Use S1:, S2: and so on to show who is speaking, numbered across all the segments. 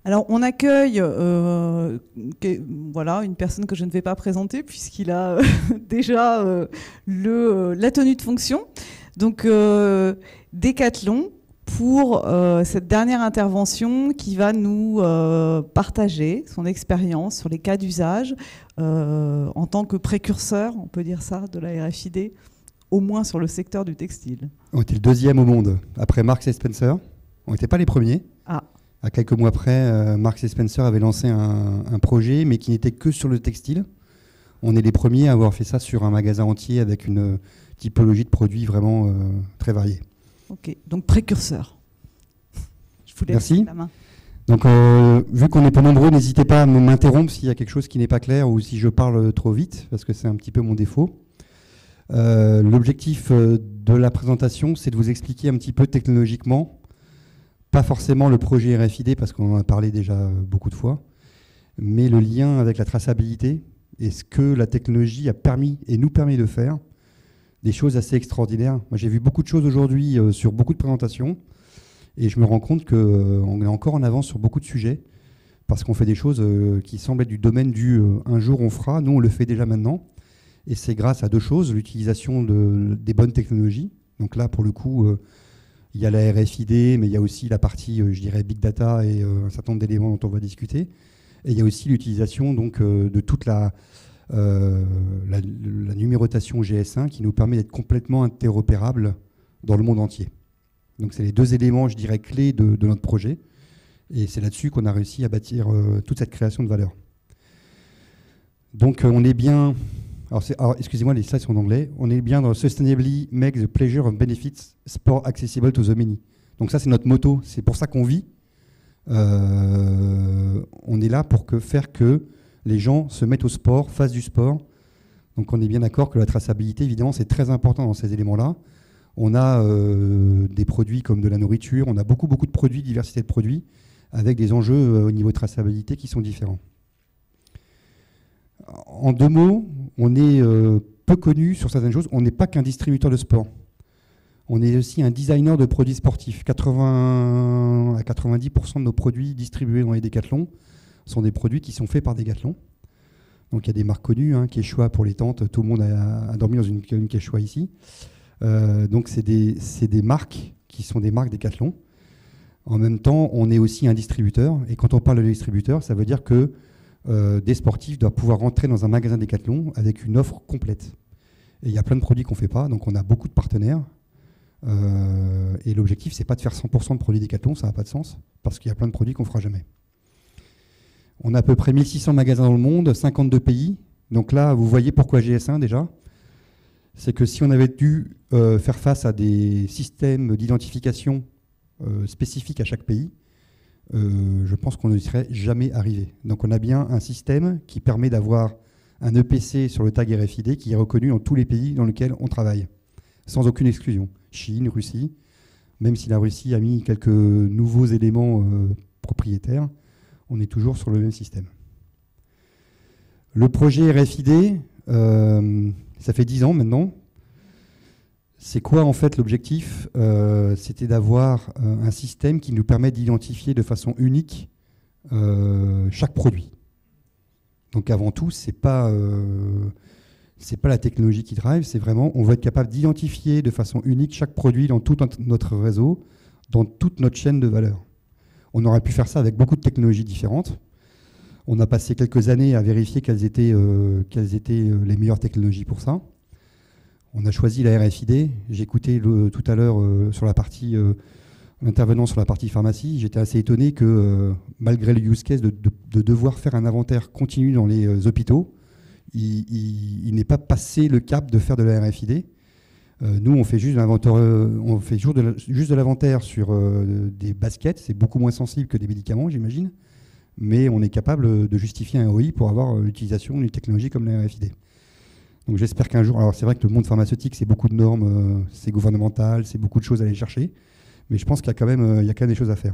S1: Alors, on accueille voilà, une personne que je ne vais pas présenter puisqu'il a déjà la tenue de fonction. Donc, Decathlon pour cette dernière intervention qui va nous partager son expérience sur les cas d'usage en tant que précurseur, on peut dire ça, de la RFID, au moins sur le secteur du textile.
S2: On était le deuxième au monde, après Marks & Spencer. On n'était pas les premiers.
S1: Ah.
S2: À quelques mois après, Marks & Spencer avait lancé un projet, mais qui n'était que sur le textile. On est les premiers à avoir fait ça sur un magasin entier avec une typologie de produits vraiment très variée.
S1: Ok, donc précurseur. Je vous laisse la main.
S2: Donc, vu qu'on n'est pas nombreux, n'hésitez pas à m'interrompre s'il y a quelque chose qui n'est pas clair ou si je parle trop vite, parce que c'est un petit peu mon défaut. L'objectif de la présentation, c'est de vous expliquer un petit peu technologiquement, pas forcément le projet RFID, parce qu'on en a parlé déjà beaucoup de fois, mais le lien avec la traçabilité et ce que la technologie a permis et nous permet de faire, des choses assez extraordinaires. Moi, j'ai vu beaucoup de choses aujourd'hui sur beaucoup de présentations, et je me rends compte qu'on est encore en avance sur beaucoup de sujets, parce qu'on fait des choses qui semblent être du domaine du un jour on fera, nous on le fait déjà maintenant. Et c'est grâce à deux choses, l'utilisation des bonnes technologies. Donc là, pour le coup, il y a la RFID, mais il y a aussi la partie, je dirais, Big Data et un certain nombre d'éléments dont on va discuter. Et il y a aussi l'utilisation de toute la numérotation GS1 qui nous permet d'être complètement interopérable dans le monde entier. Donc c'est les deux éléments, je dirais, clés de notre projet. Et c'est là-dessus qu'on a réussi à bâtir toute cette création de valeur. Donc on est bien... Alors excusez-moi, les slides sont en anglais. On est bien dans Sustainably make the pleasure of benefits sport accessible to the many. Donc ça, c'est notre motto. C'est pour ça qu'on vit. On est là pour faire que les gens se mettent au sport, fassent du sport. Donc on est bien d'accord que la traçabilité, évidemment, c'est très important dans ces éléments-là. On a des produits comme de la nourriture. On a beaucoup de produits, diversité de produits, avec des enjeux au niveau de traçabilité qui sont différents. En deux mots, on est peu connu sur certaines choses. On n'est pas qu'un distributeur de sport. On est aussi un designer de produits sportifs. 80 à 90% de nos produits distribués dans les Decathlon sont des produits qui sont faits par Decathlon. Donc il y a des marques connues, Quechua pour les tentes. Tout le monde a dormi dans une Quechua ici. Donc c'est des marques qui sont des marques Decathlon. En même temps, on est aussi un distributeur. Et quand on parle de distributeur, ça veut dire que des sportifs doivent pouvoir rentrer dans un magasin Decathlon avec une offre complète. Et il y a plein de produits qu'on ne fait pas, donc on a beaucoup de partenaires. Et l'objectif, c'est pas de faire 100% de produits Decathlon, ça n'a pas de sens, parce qu'il y a plein de produits qu'on ne fera jamais. On a à peu près 1600 magasins dans le monde, 52 pays. Donc là, vous voyez pourquoi GS1 déjà. C'est que si on avait dû faire face à des systèmes d'identification spécifiques à chaque pays, je pense qu'on ne serait jamais arrivé. Donc on a bien un système qui permet d'avoir un EPC sur le tag RFID qui est reconnu dans tous les pays dans lesquels on travaille, sans aucune exclusion. Chine, Russie, même si la Russie a mis quelques nouveaux éléments propriétaires, on est toujours sur le même système. Le projet RFID, ça fait 10 ans maintenant. C'est quoi en fait l'objectif? C'était d'avoir un système qui nous permet d'identifier de façon unique chaque produit. Donc avant tout, c'est pas la technologie qui drive, c'est vraiment, on va être capable d'identifier de façon unique chaque produit dans tout notre réseau, dans toute notre chaîne de valeur. On aurait pu faire ça avec beaucoup de technologies différentes. On a passé quelques années à vérifier quelles étaient les meilleures technologies pour ça. On a choisi la RFID. J'ai écouté tout à l'heure sur la partie l'intervenant sur la partie pharmacie. J'étais assez étonné que malgré le use case de devoir faire un inventaire continu dans les hôpitaux, il n'est pas passé le cap de faire de la RFID. Nous, on fait juste de l'inventaire sur des baskets. C'est beaucoup moins sensible que des médicaments, j'imagine. Mais on est capable de justifier un OI pour avoir l'utilisation d'une technologie comme la RFID. Donc j'espère qu'un jour, alors c'est vrai que le monde pharmaceutique, c'est beaucoup de normes, c'est gouvernemental, c'est beaucoup de choses à aller chercher, mais je pense qu'il y a quand même des choses à faire.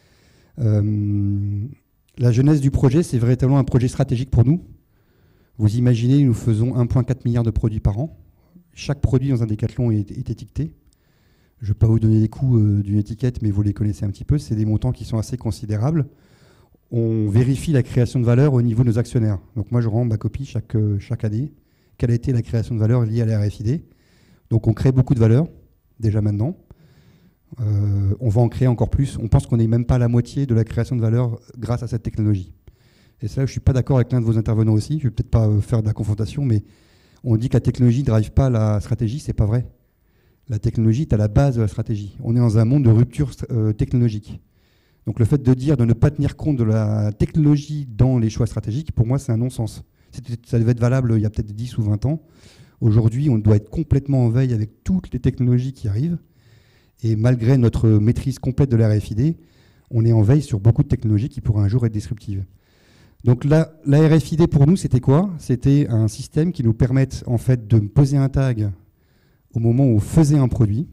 S2: La genèse du projet, c'est véritablement un projet stratégique pour nous. Vous imaginez, nous faisons 1,4 milliard de produits par an. Chaque produit dans un Decathlon est étiqueté. Je ne vais pas vous donner les coûts d'une étiquette, mais vous les connaissez un petit peu. C'est des montants qui sont assez considérables. on vérifie la création de valeur au niveau de nos actionnaires. Donc moi, je rends ma copie chaque année. Quelle a été la création de valeur liée à la RFID? Donc on crée beaucoup de valeur, déjà maintenant. On va en créer encore plus. On pense qu'on n'est même pas à la moitié de la création de valeur grâce à cette technologie. Et c'est là où je ne suis pas d'accord avec l'un de vos intervenants aussi. Je ne vais peut-être pas faire de la confrontation, mais on dit que la technologie ne drive pas la stratégie. Ce n'est pas vrai. La technologie est à la base de la stratégie. On est dans un monde de rupture technologique. Donc le fait de dire de ne pas tenir compte de la technologie dans les choix stratégiques, pour moi, c'est un non-sens. Ça devait être valable il y a peut-être 10 ou 20 ans. Aujourd'hui, on doit être complètement en veille avec toutes les technologies qui arrivent. Et malgré notre maîtrise complète de la RFID, on est en veille sur beaucoup de technologies qui pourraient un jour être disruptives. Donc la RFID pour nous, c'était quoi? C'était un système qui nous permette en fait de poser un tag au moment où on faisait un produit.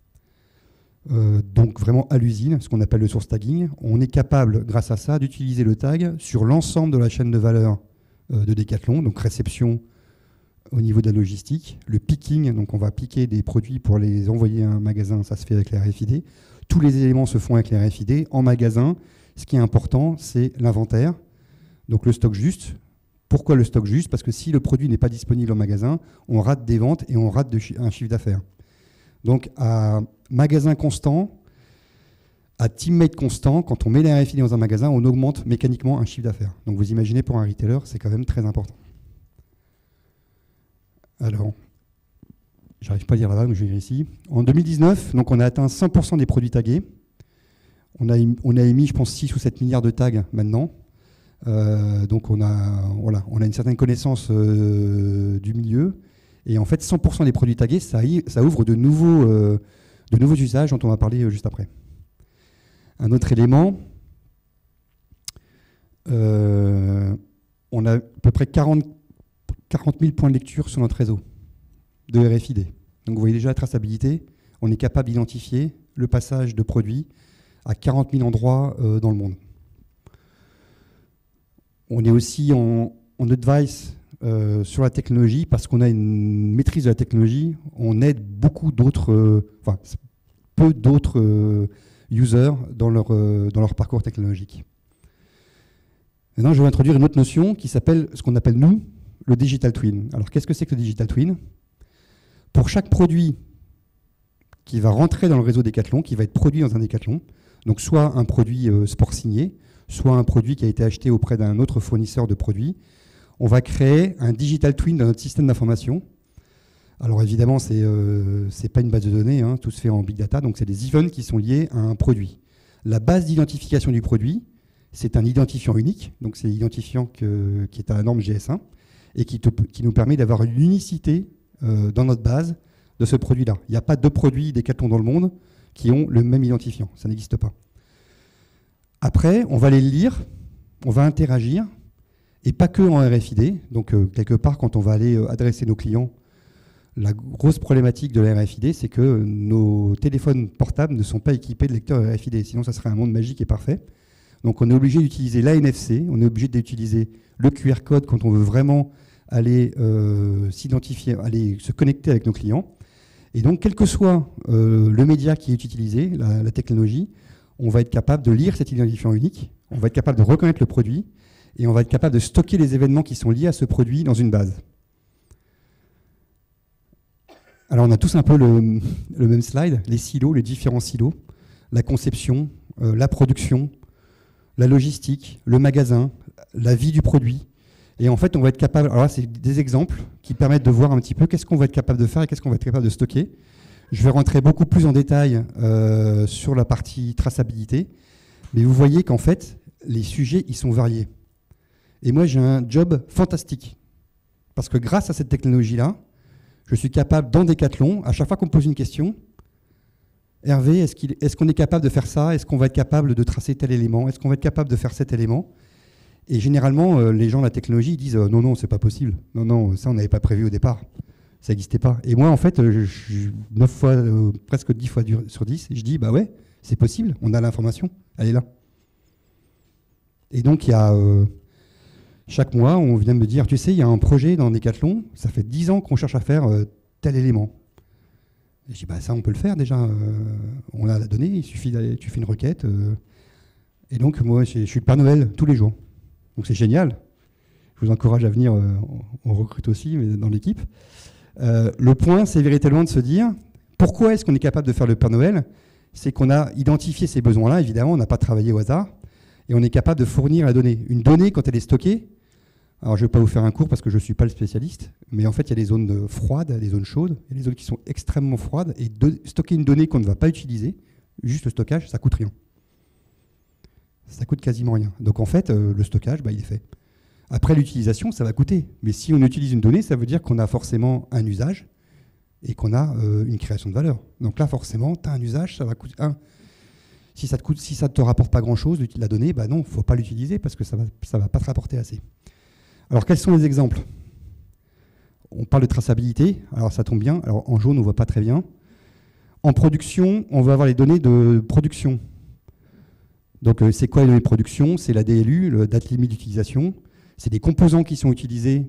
S2: Donc vraiment à l'usine, ce qu'on appelle le source tagging. On est capable, grâce à ça, d'utiliser le tag sur l'ensemble de la chaîne de valeur de Decathlon, donc réception au niveau de la logistique, le picking, donc on va piquer des produits pour les envoyer à un magasin, ça se fait avec la RFID. Tous les éléments se font avec la RFID. En magasin, ce qui est important, c'est l'inventaire, donc le stock juste. Pourquoi le stock juste? Parce que si le produit n'est pas disponible en magasin, on rate des ventes et on rate un chiffre d'affaires. Donc à magasin constant, à teammate constant, quand on met la RFID dans un magasin, on augmente mécaniquement un chiffre d'affaires. Donc vous imaginez pour un retailer, c'est quand même très important. Alors, j'arrive pas à lire là-bas, donc je vais lire ici. En 2019, donc on a atteint 100% des produits tagués. On a émis, je pense, 6 ou 7 milliards de tags maintenant. Donc on a une certaine connaissance du milieu. Et en fait, 100% des produits tagués, ça ouvre de nouveaux usages dont on va parler juste après. Un autre élément, on a à peu près 40 000 points de lecture sur notre réseau de RFID. Donc vous voyez déjà la traçabilité, on est capable d'identifier le passage de produits à 40 000 endroits dans le monde. On est aussi en advice sur la technologie parce qu'on a une maîtrise de la technologie, on aide beaucoup d'autres, peu d'autres users dans leur parcours technologique. Maintenant, je vais introduire une autre notion qui s'appelle ce qu'on appelle, nous, le digital twin. Alors, qu'est-ce que c'est que le digital twin? Pour chaque produit qui va rentrer dans le réseau Decathlon, qui va être produit dans un Decathlon, donc soit un produit sport signé, soit un produit qui a été acheté auprès d'un autre fournisseur de produits, on va créer un digital twin dans notre système d'information. Alors évidemment, ce n'est pas une base de données, hein, tout se fait en big data, donc c'est des events qui sont liés à un produit. La base d'identification du produit, c'est un identifiant unique, donc c'est l'identifiant qui est à la norme GS1, et qui nous permet d'avoir une unicité dans notre base de ce produit-là. Il n'y a pas deux produits Decathlon dans le monde qui ont le même identifiant, ça n'existe pas. Après, on va les lire, on va interagir, et pas que en RFID, donc quelque part, quand on va aller adresser nos clients, la grosse problématique de la RFID, c'est que nos téléphones portables ne sont pas équipés de lecteurs RFID, sinon ça serait un monde magique et parfait. Donc on est obligé d'utiliser l'ANFC, on est obligé d'utiliser le QR code quand on veut vraiment aller s'identifier, aller se connecter avec nos clients. Et donc, quel que soit le média qui est utilisé, la technologie, on va être capable de lire cet identifiant unique, on va être capable de reconnaître le produit, et on va être capable de stocker les événements qui sont liés à ce produit dans une base. Alors, on a tous un peu le même slide, les silos, les différents silos, la conception, la production, la logistique, le magasin, la vie du produit. Et en fait, on va être capable... Alors là, c'est des exemples qui permettent de voir un petit peu qu'est-ce qu'on va être capable de faire et qu'est-ce qu'on va être capable de stocker. Je vais rentrer beaucoup plus en détail sur la partie traçabilité. Mais vous voyez qu'en fait, les sujets, ils sont variés. Et moi, j'ai un job fantastique. Parce que grâce à cette technologie-là, je suis capable, dans Decathlon, à chaque fois qu'on me pose une question, Hervé, est-ce qu'on est capable de faire ça? Est-ce qu'on va être capable de tracer tel élément? Est-ce qu'on va être capable de faire cet élément? Et généralement, les gens de la technologie ils disent non, c'est pas possible. Non, ça, on n'avait pas prévu au départ. Ça n'existait pas. Et moi, en fait, 9 fois, presque 10 fois sur 10, je dis bah ouais, c'est possible, on a l'information, elle est là. Et donc, il y a chaque mois, on vient me dire tu sais, il y a un projet dans Decathlon, ça fait 10 ans qu'on cherche à faire tel élément. Et je dis bah ça, on peut le faire déjà. On a la donnée, il suffit d'aller, tu fais une requête. Et donc, moi, je suis le Père Noël tous les jours. Donc, c'est génial. Je vous encourage à venir, on recrute aussi mais dans l'équipe. Le point, c'est véritablement de se dire, pourquoi est-ce qu'on est capable de faire le Père Noël? C'est qu'on a identifié ces besoins-là, évidemment, on n'a pas travaillé au hasard, et on est capable de fournir la donnée. Une donnée, quand elle est stockée, alors je ne vais pas vous faire un cours parce que je ne suis pas le spécialiste, mais en fait, il y a des zones froides, des zones chaudes, il y a des zones qui sont extrêmement froides, et stocker une donnée qu'on ne va pas utiliser, juste le stockage, ça ne coûte rien. Ça coûte quasiment rien. Donc en fait, le stockage, il est fait. Après l'utilisation, ça va coûter. Mais si on utilise une donnée, ça veut dire qu'on a forcément un usage et qu'on a une création de valeur. Donc là, forcément, tu as un usage, ça va coûter. Si ça ne te rapporte pas grand-chose, la donnée, non, il ne faut pas l'utiliser parce que ça va pas te rapporter assez. Alors, quels sont les exemples? On parle de traçabilité. Alors, ça tombe bien. Alors, en jaune, on ne voit pas très bien. En production, on va avoir les données de production. Donc, c'est quoi les données de production? C'est la DLU, le date limite d'utilisation. C'est des composants qui sont utilisés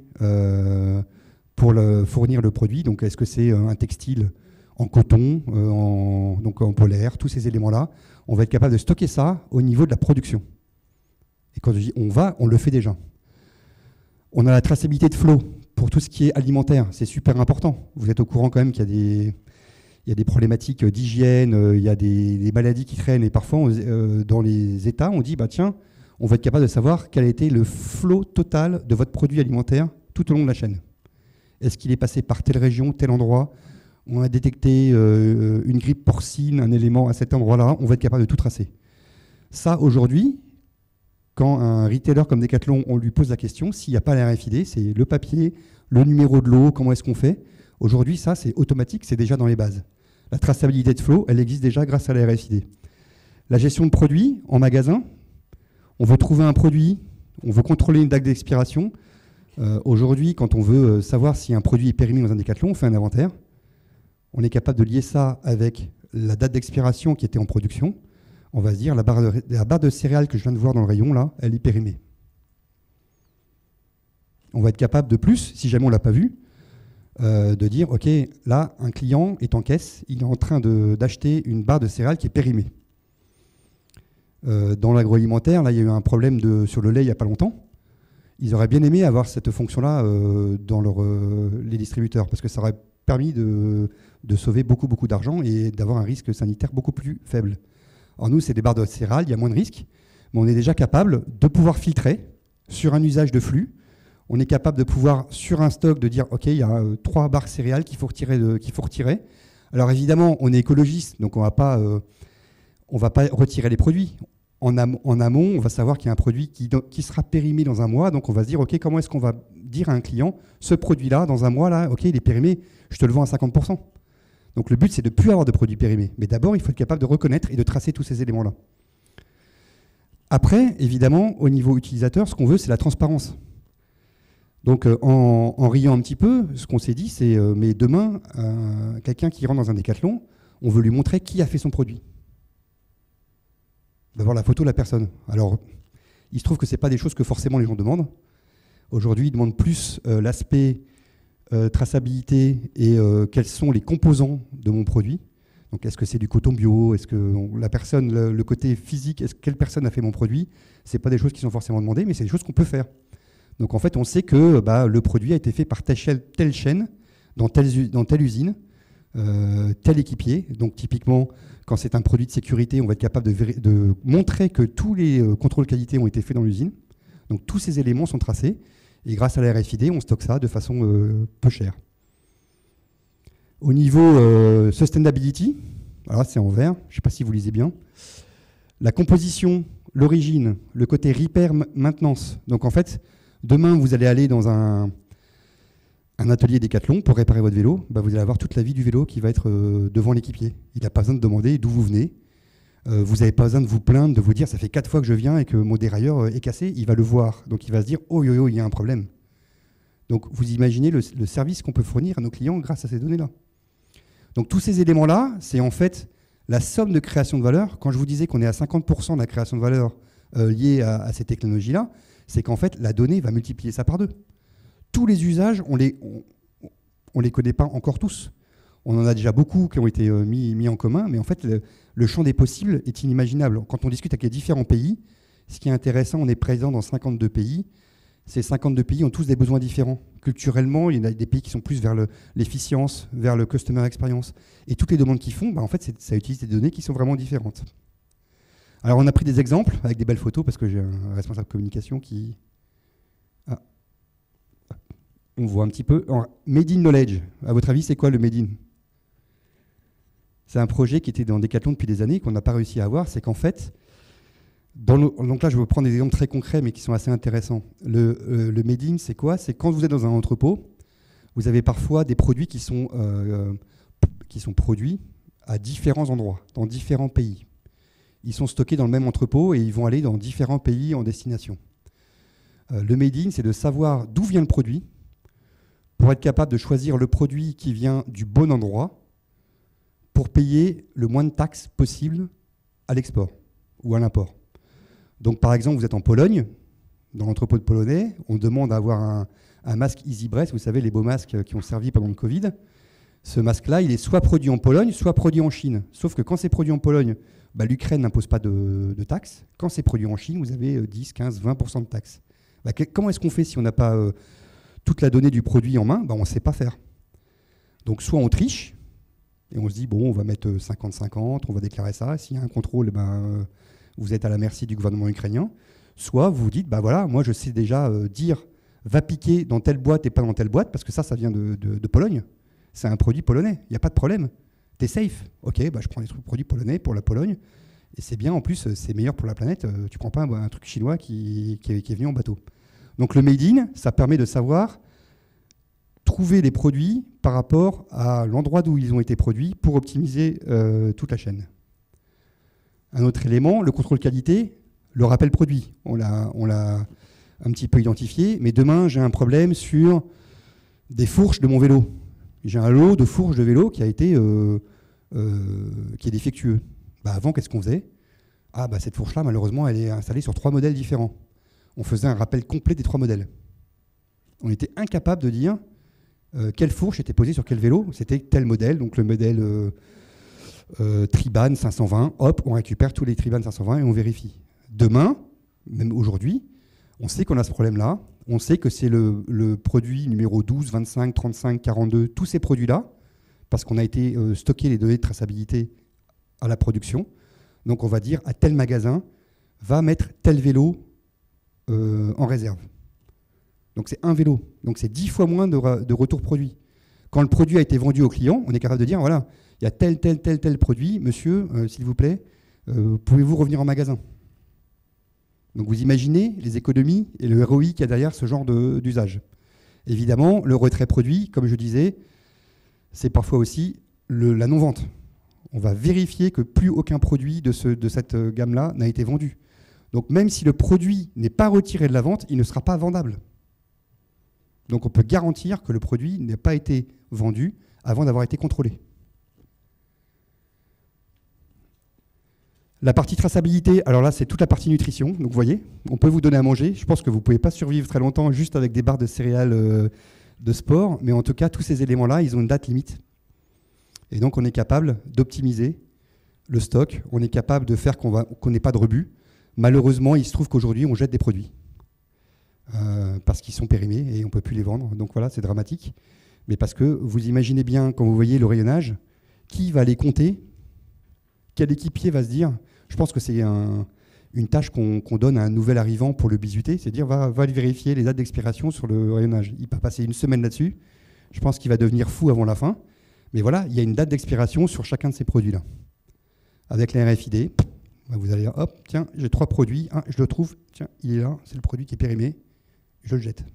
S2: pour fournir le produit. Donc, est-ce que c'est un textile en coton, donc en polaire, tous ces éléments-là? On va être capable de stocker ça au niveau de la production. Et quand je dis on le fait déjà. On a la traçabilité de flot pour tout ce qui est alimentaire. C'est super important. Vous êtes au courant quand même qu'il y a des problématiques d'hygiène, il y a des maladies qui traînent. Et parfois, dans les États, on dit, tiens, on va être capable de savoir quel a été le flot total de votre produit alimentaire tout au long de la chaîne. Est-ce qu'il est passé par telle région, tel endroit? On a détecté une grippe porcine, un élément à cet endroit-là, on va être capable de tout tracer. Ça, aujourd'hui, quand un retailer comme Decathlon, on lui pose la question, s'il n'y a pas la RFID, c'est le papier, le numéro de l'eau, comment est-ce qu'on fait? Aujourd'hui, ça, c'est automatique, c'est déjà dans les bases. La traçabilité de flow, elle existe déjà grâce à la RFID. La gestion de produits en magasin, on veut trouver un produit, on veut contrôler une date d'expiration. Aujourd'hui, quand on veut savoir si un produit est périmé dans un Decathlon, on fait un inventaire. On est capable de lier ça avec la date d'expiration qui était en production. On va se dire, la barre de céréales que je viens de voir dans le rayon, là, elle est périmée. On va être capable de plus, si jamais on ne l'a pas vu, de dire, OK, là, un client est en caisse, il est en train d'acheter une barre de céréales qui est périmée. Dans l'agroalimentaire, là, il y a eu un problème sur le lait il n'y a pas longtemps. Ils auraient bien aimé avoir cette fonction-là dans les distributeurs, parce que ça aurait permis de sauver beaucoup, beaucoup d'argent et d'avoir un risque sanitaire beaucoup plus faible. Alors nous, c'est des barres de céréales, il y a moins de risques, mais on est déjà capable de pouvoir filtrer sur un usage de flux. On est capable de pouvoir, sur un stock, de dire, OK, il y a 3 barres céréales qu'il faut retirer. Alors évidemment, on est écologiste, donc on va pas retirer les produits. En amont, on va savoir qu'il y a un produit qui sera périmé dans un mois, donc on va se dire, OK, comment est-ce qu'on va dire à un client, ce produit-là, dans un mois, là, OK, il est périmé, je te le vends à 50%. Donc le but, c'est de ne plus avoir de produits périmés. Mais d'abord, il faut être capable de reconnaître et de tracer tous ces éléments-là. Après, évidemment, au niveau utilisateur, ce qu'on veut, c'est la transparence. Donc en riant un petit peu, ce qu'on s'est dit, c'est mais demain, quelqu'un qui rentre dans un Decathlon, on veut lui montrer qui a fait son produit. On va voir la photo de la personne. Alors, il se trouve que ce n'est pas des choses que forcément les gens demandent. Aujourd'hui, ils demandent plus l'aspect traçabilité et quels sont les composants de mon produit. Donc, est-ce que c'est du coton bio? Est-ce que la personne, le côté physique, quelle personne a fait mon produit? Ce n'est pas des choses qui sont forcément demandées, mais c'est des choses qu'on peut faire. Donc, en fait, on sait que le produit a été fait par telle chaîne, dans telle usine, tel équipier. Donc, typiquement, quand c'est un produit de sécurité, on va être capable de montrer que tous les contrôles qualité ont été faits dans l'usine. Donc, tous ces éléments sont tracés. Et grâce à la RFID, on stocke ça de façon peu chère. Au niveau sustainability, alors c'est en vert, je ne sais pas si vous lisez bien. La composition, l'origine, le côté repair, maintenance. Donc, en fait, demain, vous allez aller dans un atelier Decathlon pour réparer votre vélo, vous allez avoir toute la vie du vélo qui va être devant l'équipier. Il n'a pas besoin de demander d'où vous venez. Vous n'avez pas besoin de vous plaindre, de vous dire ça fait 4 fois que je viens et que mon dérailleur est cassé. Il va le voir. Donc il va se dire oh yo yo, il y a un problème. Donc vous imaginez le service qu'on peut fournir à nos clients grâce à ces données-là. Donc tous ces éléments-là, c'est en fait la somme de création de valeur. Quand je vous disais qu'on est à 50% de la création de valeur liée à ces technologies-là, c'est qu'en fait la donnée va multiplier ça par 2. Tous les usages, on les connaît pas encore tous. On On en a déjà beaucoup qui ont été mis en commun, mais en fait, le champ des possibles est inimaginable. Quand on discute avec les différents pays, ce qui est intéressant, on est présent dans 52 pays. Ces 52 pays ont tous des besoins différents. Culturellement, il y a des pays qui sont plus vers l'efficience, vers le customer experience. Et toutes les demandes qu'ils font, bah, en fait, ça utilise des données qui sont vraiment différentes. Alors, on a pris des exemples avec des belles photos, parce que j'ai un responsable communication qui... Ah. On voit un petit peu. Made in Knowledge, à votre avis, c'est quoi le Made in? C'est un projet qui était dans Decathlon depuis des années, qu'on n'a pas réussi à avoir. C'est qu'en fait... donc là, je vais vous prendre des exemples très concrets, mais qui sont assez intéressants. Le Made in, c'est quoi? C'est quand vous êtes dans un entrepôt, vous avez parfois des produits qui sont produits à différents endroits, dans différents pays. Ils sont stockés dans le même entrepôt et ils vont aller dans différents pays en destination. Le Made in, c'est de savoir d'où vient le produit pour être capable de choisir le produit qui vient du bon endroit pour payer le moins de taxes possible à l'export ou à l'import. Donc, par exemple, vous êtes en Pologne, dans l'entrepôt de Polonais, on demande à avoir un masque Easy Breath, vous savez, les beaux masques qui ont servi pendant le Covid. Ce masque-là, il est soit produit en Pologne, soit produit en Chine. Sauf que quand c'est produit en Pologne, bah, l'Ukraine n'impose pas de taxes. Quand c'est produit en Chine, vous avez 10, 15, 20% de taxes. Bah, comment est-ce qu'on fait si on n'a pas toute la donnée du produit en main? Bah, on ne sait pas faire. Donc, soit on triche, et on se dit, bon, on va mettre 50-50, on va déclarer ça. S'il y a un contrôle, vous êtes à la merci du gouvernement ukrainien. Soit vous vous dites, bah voilà, moi je sais déjà dire, va piquer dans telle boîte et pas dans telle boîte, parce que ça vient de Pologne. C'est un produit polonais, il n'y a pas de problème. T'es safe. Ok, bah je prends des produits polonais pour la Pologne. Et c'est bien, en plus, c'est meilleur pour la planète. Tu prends pas un truc chinois qui est venu en bateau. Donc le Made in, ça permet de savoir trouver les produits par rapport à l'endroit d'où ils ont été produits pour optimiser toute la chaîne. Un autre élément, le contrôle qualité, le rappel produit. On l'a un petit peu identifié, mais demain, j'ai un problème sur des fourches de mon vélo. J'ai un lot de fourches de vélo qui est défectueux. Bah avant, qu'est-ce qu'on faisait? Cette fourche-là, malheureusement, elle est installée sur 3 modèles différents. On faisait un rappel complet des 3 modèles. On était incapable de dire quelle fourche était posée sur quel vélo. C'était tel modèle, donc le modèle... Triban 520, hop, on récupère tous les Triban 520 et on vérifie. Demain, même aujourd'hui, on sait qu'on a ce problème-là, on sait que c'est le produit numéro 12, 25, 35, 42, tous ces produits-là, parce qu'on a été stocker les données de traçabilité à la production. Donc on va dire à tel magasin, va mettre tel vélo en réserve. Donc c'est un vélo, donc c'est 10 fois moins de retour produit. Quand le produit a été vendu au client, on est capable de dire, voilà, il y a tel produit, monsieur, s'il vous plaît, pouvez-vous revenir en magasin? Donc vous imaginez les économies et le ROI qu'il y a derrière ce genre d'usage. Évidemment, le retrait produit, comme je disais, c'est parfois aussi la non-vente. On va vérifier que plus aucun produit de cette gamme-là n'a été vendu. Donc même si le produit n'est pas retiré de la vente, il ne sera pas vendable. Donc on peut garantir que le produit n'a pas été vendu avant d'avoir été contrôlé. La partie traçabilité, alors là, c'est toute la partie nutrition. Donc, vous voyez, on peut vous donner à manger. Je pense que vous ne pouvez pas survivre très longtemps juste avec des barres de céréales de sport. Mais en tout cas, tous ces éléments-là, ils ont une date limite. Et donc, on est capable d'optimiser le stock. On est capable de faire qu'on n'ait pas de rebut. Malheureusement, il se trouve qu'aujourd'hui, on jette des produits parce qu'ils sont périmés et on ne peut plus les vendre. Donc, voilà, c'est dramatique. Mais parce que vous imaginez bien, quand vous voyez le rayonnage, qui va les compter? Quel équipier va se dire, je pense que c'est une tâche qu'on donne à un nouvel arrivant pour le bisuter, c'est dire va vérifier les dates d'expiration sur le rayonnage. Il va passer une semaine là-dessus. Je pense qu'il va devenir fou avant la fin. Mais voilà, il y a une date d'expiration sur chacun de ces produits-là. Avec la RFID, vous allez dire, hop, tiens, j'ai 3 produits, je le trouve, tiens, il est là, c'est le produit qui est périmé, je le jette.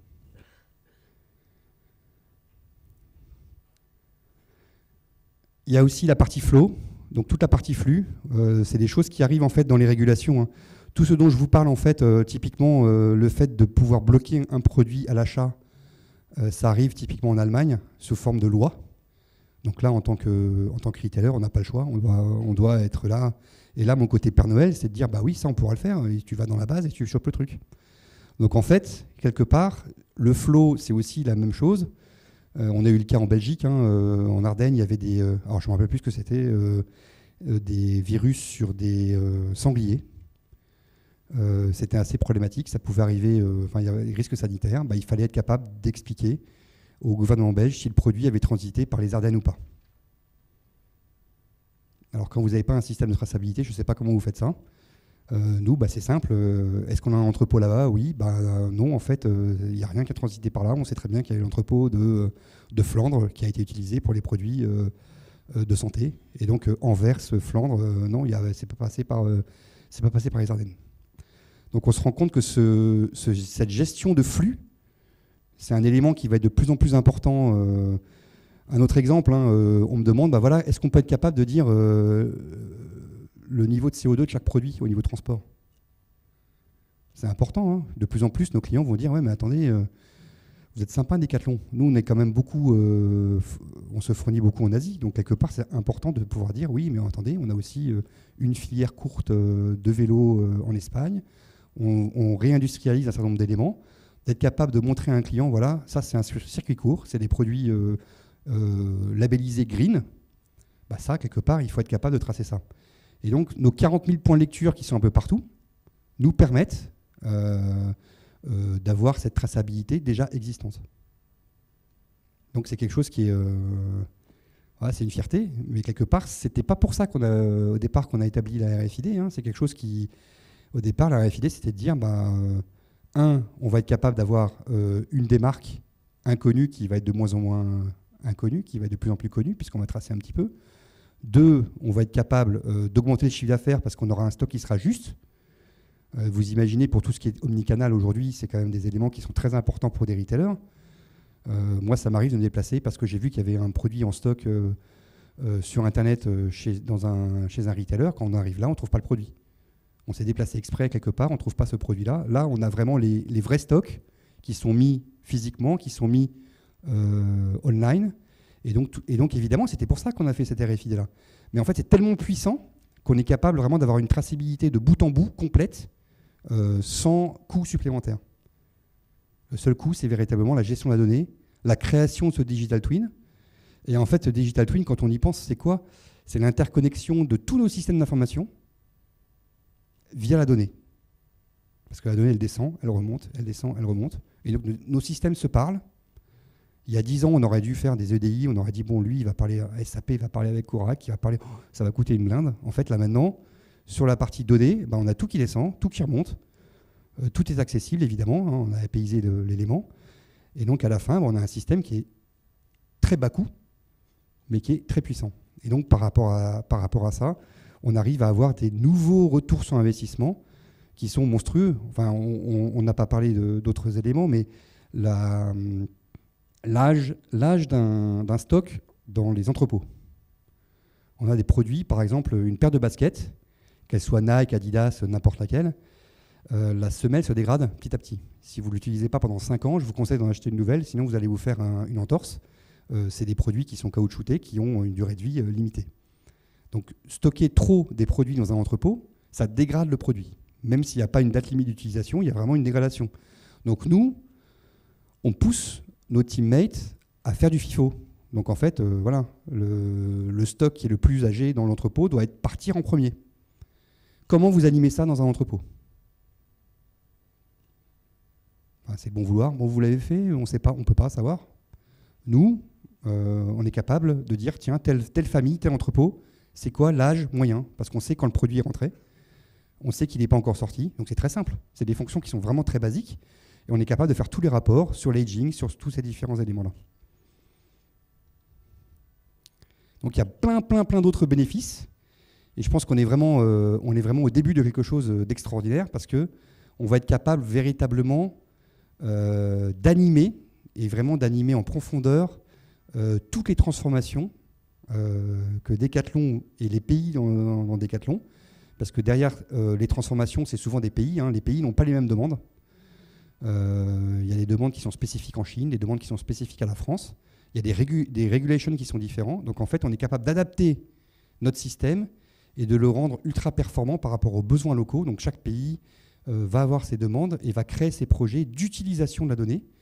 S2: Il y a aussi la partie flow. Donc toute la partie flux, c'est des choses qui arrivent en fait dans les régulations. Tout ce dont je vous parle en fait, typiquement le fait de pouvoir bloquer un produit à l'achat, ça arrive typiquement en Allemagne sous forme de loi. Donc là, en tant que retailer, on n'a pas le choix, on doit être là. Et là, mon côté Père Noël, c'est de dire, bah oui, ça on pourra le faire, et tu vas dans la base et tu chopes le truc. Donc en fait, quelque part, le flow, c'est aussi la même chose. On a eu le cas en Belgique, en Ardennes, il y avait des... alors je ne me rappelle plus ce que c'était, des virus sur des sangliers. C'était assez problématique, ça pouvait arriver, il y avait des risques sanitaires. Il fallait être capable d'expliquer au gouvernement belge si le produit avait transité par les Ardennes ou pas. Alors quand vous n'avez pas un système de traçabilité, je ne sais pas comment vous faites ça. Nous, c'est simple. Est-ce qu'on a un entrepôt là-bas? Oui. Non, en fait, il n'y a rien qui a transité par là. On sait très bien qu'il y a eu l'entrepôt de Flandre qui a été utilisé pour les produits de santé. Et donc, Anvers, Flandre, non, c'est pas passé par les Ardennes. Donc, on se rend compte que cette gestion de flux, c'est un élément qui va être de plus en plus important. Un autre exemple, on me demande, est-ce qu'on peut être capable de dire le niveau de CO2 de chaque produit au niveau transport? C'est important. De plus en plus, nos clients vont dire, ouais, mais attendez, vous êtes sympa, Decathlon. Nous, on est quand même beaucoup, on se fournit beaucoup en Asie. Donc, quelque part, c'est important de pouvoir dire, oui, mais attendez, on a aussi une filière courte de vélos en Espagne. On réindustrialise un certain nombre d'éléments. D'être capable de montrer à un client, voilà, ça, c'est un circuit court, c'est des produits labellisés green. Ça, quelque part, il faut être capable de tracer ça. Et donc, nos 40 000 points de lecture qui sont un peu partout nous permettent d'avoir cette traçabilité déjà existante. Donc, c'est quelque chose qui est... c'est une fierté, mais quelque part, ce n'était pas pour ça au départ qu'on a établi la RFID. C'est quelque chose qui... Au départ, la RFID, c'était de dire, on va être capable d'avoir une des marques inconnue qui va être de moins en moins inconnue, qui va être de plus en plus connue, puisqu'on va tracer un petit peu. 2, on va être capable d'augmenter le chiffre d'affaires parce qu'on aura un stock qui sera juste. Vous imaginez, pour tout ce qui est omnicanal aujourd'hui, c'est quand même des éléments qui sont très importants pour des retailers. Moi, ça m'arrive de me déplacer parce que j'ai vu qu'il y avait un produit en stock sur Internet chez un retailer. Quand on arrive là, on ne trouve pas le produit. On s'est déplacé exprès quelque part, on ne trouve pas ce produit-là. Là, on a vraiment les vrais stocks qui sont mis physiquement, qui sont mis online. Et donc, évidemment, c'était pour ça qu'on a fait cette RFID-là. Mais en fait, c'est tellement puissant qu'on est capable vraiment d'avoir une traçabilité de bout en bout complète sans coût supplémentaire. Le seul coût, c'est véritablement la gestion de la donnée, la création de ce digital twin. Et en fait, ce digital twin, quand on y pense, c'est quoi? C'est l'interconnexion de tous nos systèmes d'information via la donnée. Parce que la donnée, elle descend, elle remonte, elle descend, elle remonte. Et donc, nos systèmes se parlent. Il y a 10 ans, on aurait dû faire des EDI, on aurait dit, bon, lui, il va parler à SAP, il va parler avec Oracle, il va parler, ça va coûter une blinde. En fait, là, maintenant, sur la partie données, on a tout qui descend, tout qui remonte. Tout est accessible, évidemment, on a apaisé l'élément. Et donc, à la fin, on a un système qui est très bas coût, mais qui est très puissant. Et donc, par rapport à ça, on arrive à avoir des nouveaux retours sur investissement qui sont monstrueux. Enfin, on n'a pas parlé d'autres éléments, mais l'âge d'un stock dans les entrepôts. On a des produits, par exemple, une paire de baskets, qu'elle soit Nike, Adidas, n'importe laquelle, la semelle se dégrade petit à petit. Si vous ne l'utilisez pas pendant 5 ans, je vous conseille d'en acheter une nouvelle, sinon vous allez vous faire une entorse. C'est des produits qui sont caoutchoutés, qui ont une durée de vie limitée. Donc, stocker trop des produits dans un entrepôt, ça dégrade le produit. Même s'il n'y a pas une date limite d'utilisation, il y a vraiment une dégradation. Donc, nous, on pousse nos teammates à faire du FIFO. Donc, en fait, le stock qui est le plus âgé dans l'entrepôt doit partir en premier. Comment vous animez ça dans un entrepôt? C'est bon vouloir. Bon, vous l'avez fait, on sait pas, on ne peut pas savoir. Nous, on est capable de dire, tiens, telle famille, tel entrepôt, c'est quoi l'âge moyen? Parce qu'on sait quand le produit est rentré, on sait qu'il n'est pas encore sorti, donc c'est très simple. C'est des fonctions qui sont vraiment très basiques, et on est capable de faire tous les rapports sur l'aging, sur tous ces différents éléments-là. Donc il y a plein d'autres bénéfices, et je pense qu'on est vraiment au début de quelque chose d'extraordinaire, parce qu'on va être capable véritablement d'animer, et vraiment d'animer en profondeur toutes les transformations que Decathlon et les pays dans Decathlon, parce que derrière les transformations, c'est souvent des pays. Les pays n'ont pas les mêmes demandes. Il y a des demandes qui sont spécifiques en Chine, des demandes qui sont spécifiques à la France. Il y a des regulations qui sont différents. Donc en fait, on est capable d'adapter notre système et de le rendre ultra performant par rapport aux besoins locaux. Donc chaque pays va avoir ses demandes et va créer ses projets d'utilisation de la donnée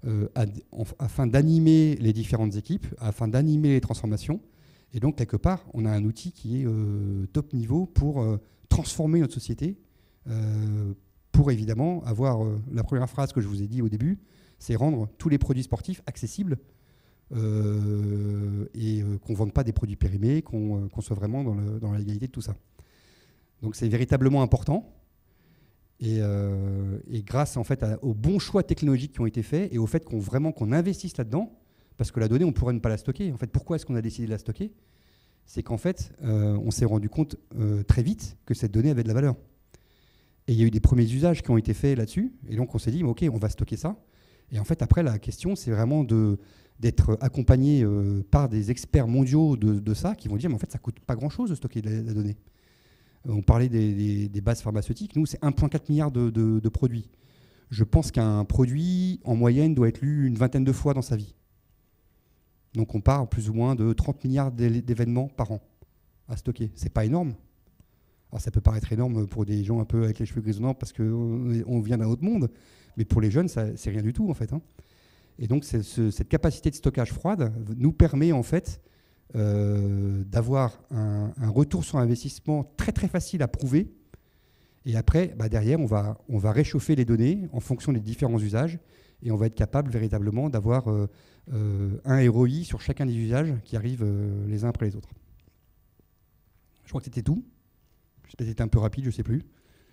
S2: afin d'animer les différentes équipes, afin d'animer les transformations. Et donc, quelque part, on a un outil qui est top niveau pour transformer notre société, pour évidemment avoir la première phrase que je vous ai dit au début, c'est rendre tous les produits sportifs accessibles et qu'on ne vende pas des produits périmés, qu'on soit vraiment dans la légalité de tout ça. Donc c'est véritablement important. Et grâce en fait aux bons choix technologiques qui ont été faits et au fait qu'on investisse là-dedans, parce que la donnée, on pourrait ne pas la stocker. En fait, pourquoi est-ce qu'on a décidé de la stocker? C'est qu'en fait, on s'est rendu compte très vite que cette donnée avait de la valeur. Et il y a eu des premiers usages qui ont été faits là-dessus. Et donc, on s'est dit, OK, on va stocker ça. Et en fait, après, la question, c'est vraiment d'être accompagné par des experts mondiaux de ça, qui vont dire, mais en fait, ça ne coûte pas grand-chose de stocker la donnée. On parlait des bases pharmaceutiques. Nous, c'est 1,4 milliard de produits. Je pense qu'un produit, en moyenne, doit être lu une vingtaine de fois dans sa vie. Donc, on part plus ou moins de 30 milliards d'événements par an à stocker. C'est pas énorme. Alors, ça peut paraître énorme pour des gens un peu avec les cheveux grisonnants parce qu'on vient d'un autre monde. Mais pour les jeunes, c'est rien du tout, en fait. Et donc, cette capacité de stockage froide nous permet, en fait, d'avoir un retour sur investissement très très facile à prouver. Et après, derrière, on va réchauffer les données en fonction des différents usages et on va être capable véritablement d'avoir un ROI sur chacun des usages qui arrivent les uns après les autres. Je crois que c'était tout. Je sais pas si c'était un peu rapide, je ne sais plus.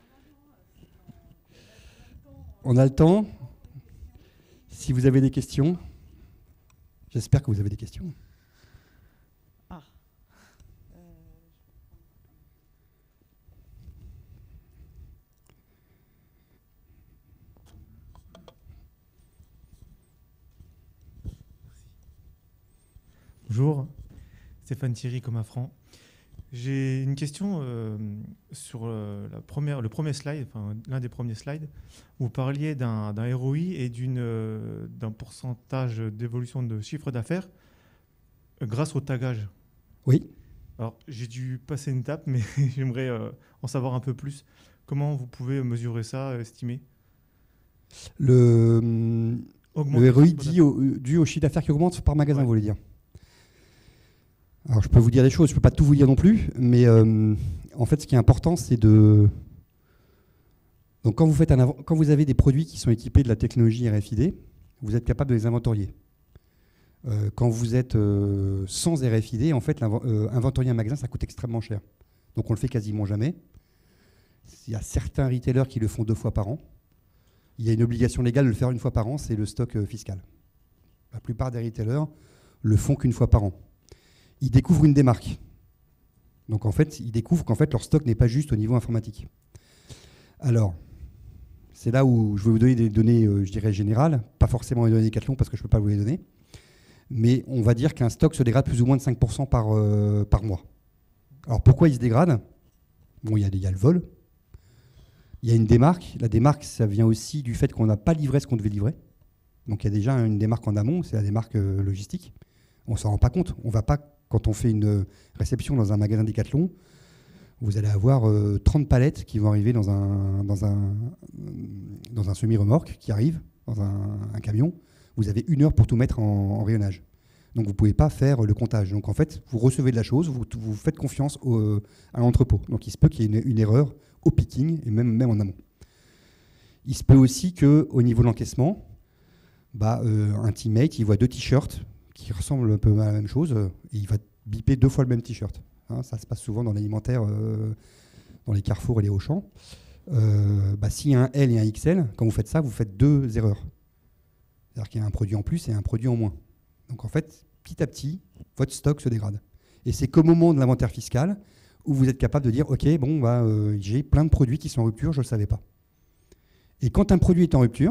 S2: On a le temps. Si vous avez des questions, j'espère que vous avez des questions.
S3: Bonjour, Stéphane Thierry Comafran. J'ai une question sur le premier slide, enfin, l'un des premiers slides. Vous parliez d'un ROI et d'un pourcentage d'évolution de chiffre d'affaires grâce au tagage.
S2: Oui.
S3: Alors, j'ai dû passer une étape, mais j'aimerais en savoir un peu plus. Comment vous pouvez mesurer ça, estimer?
S2: Le ROI dû au chiffre d'affaires qui augmente par magasin, vous voulez dire? Alors, je peux vous dire des choses, je ne peux pas tout vous dire non plus, mais en fait, ce qui est important, c'est de... Donc, quand vous avez des produits qui sont équipés de la technologie RFID, vous êtes capable de les inventorier. Quand vous êtes sans RFID, en fait, inventorier un magasin, ça coûte extrêmement cher. Donc, on le fait quasiment jamais. Il y a certains retailers qui le font 2 fois par an. Il y a une obligation légale de le faire 1 fois par an, c'est le stock fiscal. La plupart des retailers le font qu'1 fois par an. Ils découvrent une démarque. Donc en fait, ils découvrent qu'en fait, leur stock n'est pas juste au niveau informatique. Alors, c'est là où je vais vous donner des données, je dirais, générales, pas forcément les données Decathlon parce que je ne peux pas vous les donner, mais on va dire qu'un stock se dégrade plus ou moins de 5% par mois. Alors pourquoi il se dégrade? Bon, il y a le vol, il y a une démarque. La démarque, ça vient aussi du fait qu'on n'a pas livré ce qu'on devait livrer. Donc il y a déjà une démarque en amont, c'est la démarque logistique. On ne s'en rend pas compte. On va pas, quand on fait une réception dans un magasin Decathlon, vous allez avoir 30 palettes qui vont arriver dans un semi-remorque qui arrive, dans un camion. Vous avez 1 heure pour tout mettre en rayonnage. Donc vous ne pouvez pas faire le comptage. Donc en fait, vous recevez de la chose, vous faites confiance à l'entrepôt. Donc il se peut qu'il y ait une erreur au picking et même en amont. Il se peut aussi qu'au niveau de l'encaissement, un teammate, il voit 2 t-shirts qui ressemblent un peu à la même chose, et il va biper 2 fois le même t-shirt. Ça se passe souvent dans l'alimentaire, dans les Carrefour et les Auchan. S'il y a un L et un XL, quand vous faites ça, vous faites 2 erreurs. C'est-à-dire qu'il y a un produit en plus et un produit en moins. Donc en fait, petit à petit, votre stock se dégrade. Et c'est qu'au moment de l'inventaire fiscal où vous êtes capable de dire « Ok, j'ai plein de produits qui sont en rupture, je ne le savais pas ». Et quand un produit est en rupture,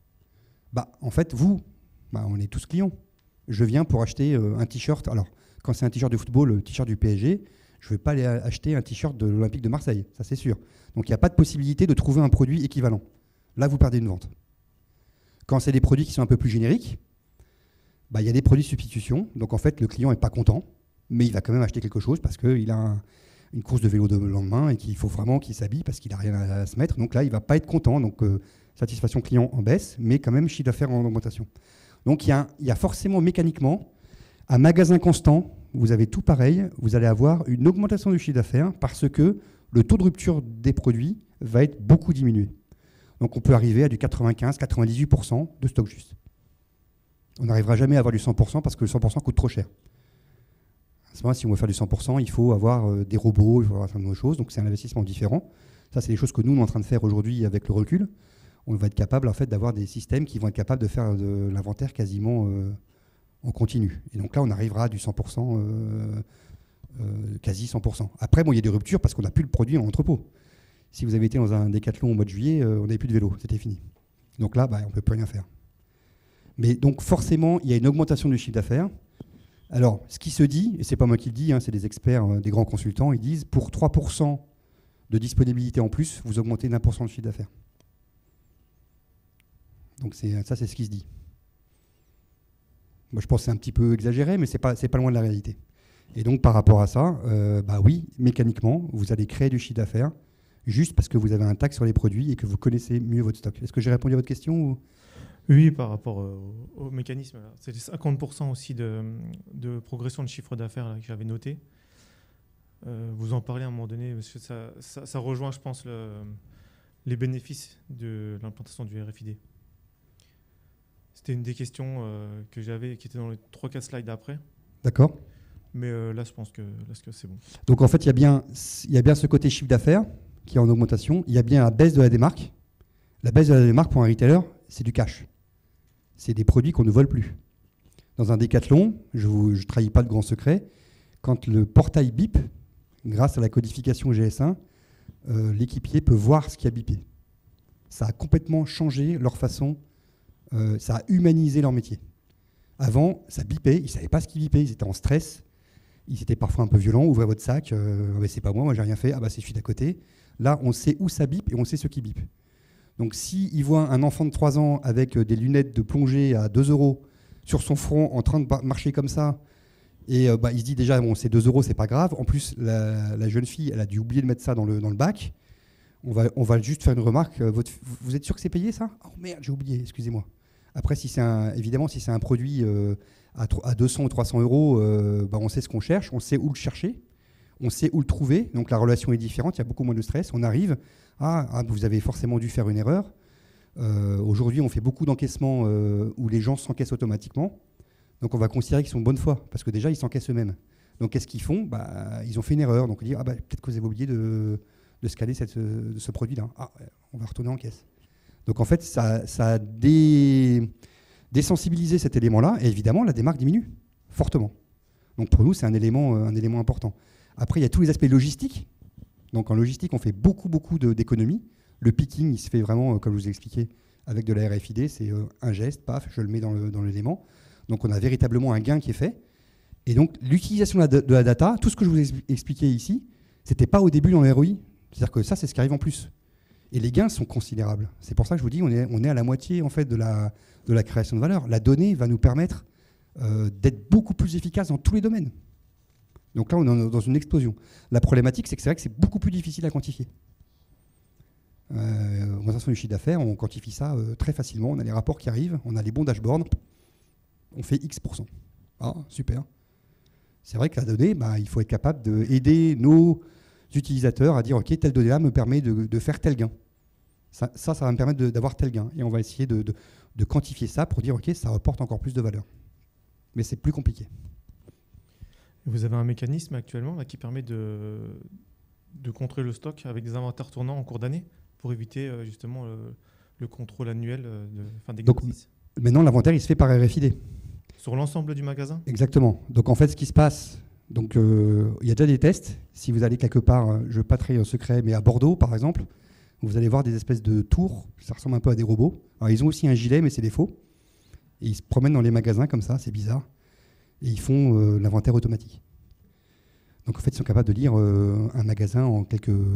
S2: en fait, on est tous clients. Je viens pour acheter un t-shirt. Alors, quand c'est un t-shirt de football, le t-shirt du PSG, je ne vais pas aller acheter un t-shirt de l'Olympique de Marseille, ça c'est sûr. Donc, il n'y a pas de possibilité de trouver un produit équivalent. Là, vous perdez une vente. Quand c'est des produits qui sont un peu plus génériques, il y a des produits de substitution. Donc, en fait, le client n'est pas content, mais il va quand même acheter quelque chose parce qu'il a une course de vélo de lendemain et qu'il faut vraiment qu'il s'habille parce qu'il n'a rien à se mettre. Donc là, il ne va pas être content. Donc satisfaction client en baisse, mais quand même chiffre d'affaires en augmentation. Donc il y a forcément mécaniquement un magasin constant. Vous avez tout pareil. Vous allez avoir une augmentation du chiffre d'affaires parce que le taux de rupture des produits va être beaucoup diminué. Donc on peut arriver à du 95-98% de stock juste. On n'arrivera jamais à avoir du 100% parce que le 100% coûte trop cher. À ce moment-là, si on veut faire du 100%, il faut avoir des robots, il faut avoir certaines choses. Donc c'est un investissement différent. Ça, c'est des choses que nous, on est en train de faire aujourd'hui avec le recul. On va être capable en fait, d'avoir des systèmes qui vont être capables de faire de l'inventaire quasiment en continu. Et donc là, on arrivera à du 100%, quasi 100%. Après, bon, il y a des ruptures parce qu'on n'a plus le produit en entrepôt. Si vous avez été dans un décathlon au mois de juillet, on n'avait plus de vélo, c'était fini. Donc là, on ne peut plus rien faire. Mais donc forcément, il y a une augmentation du chiffre d'affaires. Alors, ce qui se dit, et ce n'est pas moi qui le dis, c'est des experts, des grands consultants, ils disent pour 3% de disponibilité en plus, vous augmentez d'1% de chiffre d'affaires. Donc ça, c'est ce qui se dit. Moi, je pense que c'est un petit peu exagéré, mais c'est pas loin de la réalité. Et donc, par rapport à ça, oui, mécaniquement, vous allez créer du chiffre d'affaires juste parce que vous avez un taxe sur les produits et que vous connaissez mieux votre stock. Est-ce que j'ai répondu à votre question ou...
S3: Oui, par rapport au mécanisme. C'est les 50% aussi de progression de chiffre d'affaires que j'avais noté. Vous en parlez à un moment donné, parce que ça rejoint, je pense, les bénéfices de l'implantation du RFID. C'était une des questions que j'avais, qui était dans les 3-4 slides après.
S2: D'accord.
S3: Mais là, je pense que c'est bon.
S2: Donc, en fait, il y a bien ce côté chiffre d'affaires qui est en augmentation. Il y a bien la baisse de la démarque. La baisse de la démarque pour un retailer, c'est du cash. C'est des produits qu'on ne vole plus. Dans un décathlon, je ne trahis pas de grand secret, quand le portail bip, grâce à la codification GS1, l'équipier peut voir ce qui a bipé. Ça a complètement changé leur façon, ça a humanisé leur métier. Avant, ça bipait, ils ne savaient pas ce qui bipait, ils étaient en stress, ils étaient parfois un peu violents, ouvrez votre sac, mais c'est pas moi j'ai rien fait, c'est celui d'à côté. Là, on sait où ça bip et on sait ce qui bip. Donc s'il voit un enfant de 3 ans avec des lunettes de plongée à 2 € sur son front en train de marcher comme ça, et il se dit déjà, bon, c'est 2 €, c'est pas grave. En plus, la jeune fille, elle a dû oublier de mettre ça dans le bac. On va juste faire une remarque. Vous êtes sûr que c'est payé, ça? Oh merde, j'ai oublié, excusez-moi. Après, évidemment, si c'est un produit à 200 ou 300 €, on sait ce qu'on cherche, on sait où le chercher, on sait où le trouver. Donc la relation est différente, il y a beaucoup moins de stress. On arrive, vous avez forcément dû faire une erreur. Aujourd'hui, on fait beaucoup d'encaissements où les gens s'encaissent automatiquement. Donc on va considérer qu'ils sont de bonne foi, parce que déjà, ils s'encaissent eux-mêmes. Donc qu'est-ce qu'ils font? Ils ont fait une erreur. Donc on dit, peut-être que vous avez oublié de scanner ce produit-là. On va retourner en caisse. Donc en fait, ça a désensibilisé cet élément-là, et évidemment, la démarque diminue fortement. Donc pour nous, c'est un élément important. Après, il y a tous les aspects logistiques. Donc en logistique, on fait beaucoup d'économies. Le picking, il se fait vraiment, comme je vous ai expliqué, avec de la RFID. C'est un geste, paf, je le mets dans l'élément. Donc on a véritablement un gain qui est fait. Et donc l'utilisation de la data, tout ce que je vous ai expliqué ici, ce n'était pas au début dans le ROI. C'est-à-dire que ça, c'est ce qui arrive en plus. Et les gains sont considérables. C'est pour ça que je vous dis, on est à la moitié en fait, de la création de valeur. La donnée va nous permettre d'être beaucoup plus efficace dans tous les domaines. Donc là, on est dans une explosion. La problématique, c'est vrai que c'est beaucoup plus difficile à quantifier. Augmentation du chiffre d'affaires, on quantifie ça très facilement. On a les rapports qui arrivent, on a les bons dashboards, on fait X%. Super. C'est vrai que la donnée, il faut être capable d'aider nos utilisateurs à dire, OK, telle donnée-là me permet de faire tel gain. Ça va me permettre d'avoir tel gain. Et on va essayer de quantifier ça pour dire, OK, ça rapporte encore plus de valeur. Mais c'est plus compliqué.
S3: Vous avez un mécanisme actuellement qui permet de contrôler le stock avec des inventaires tournants en cours d'année pour éviter justement le contrôle annuel de fin d'exercice.
S2: Donc maintenant, l'inventaire, il se fait par RFID.
S3: Sur l'ensemble du magasin?
S2: Exactement. Donc en fait, ce qui se passe, il y a déjà des tests. Si vous allez quelque part, je ne veux pas trahir un secret, mais à Bordeaux, par exemple, vous allez voir des espèces de tours. Ça ressemble un peu à des robots. Alors ils ont aussi un gilet, mais c'est des faux. Et ils se promènent dans les magasins comme ça, c'est bizarre. Et ils font l'inventaire automatique. Donc en fait, ils sont capables de lire un magasin en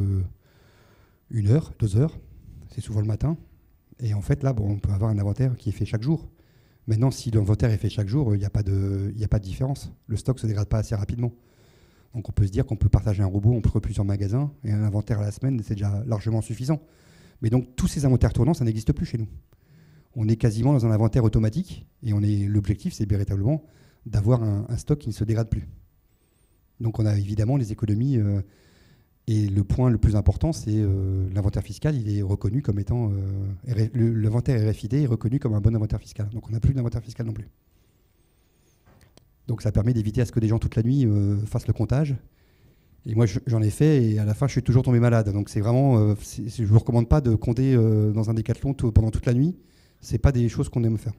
S2: 1 heure, 2 heures. C'est souvent le matin. Et en fait, là, on peut avoir un inventaire qui est fait chaque jour. Maintenant, si l'inventaire est fait chaque jour, il n'y a pas de différence. Le stock ne se dégrade pas assez rapidement. Donc on peut se dire qu'on peut partager un robot entre plusieurs magasins et un inventaire à la semaine, c'est déjà largement suffisant. Mais donc tous ces inventaires tournants, ça n'existe plus chez nous. On est quasiment dans un inventaire automatique et l'objectif, c'est véritablement d'avoir un stock qui ne se dégrade plus. Donc on a évidemment les économies et le point le plus important, c'est l'inventaire fiscal, il est reconnu comme étant... l'inventaire RFID est reconnu comme un bon inventaire fiscal. Donc on n'a plus d'inventaire fiscal non plus. Donc ça permet d'éviter à ce que des gens toute la nuit fassent le comptage. Et moi j'en ai fait et à la fin je suis toujours tombé malade. Donc c'est vraiment... je ne vous recommande pas de compter dans un décathlon pendant toute la nuit. Ce n'est pas des choses qu'on aime faire.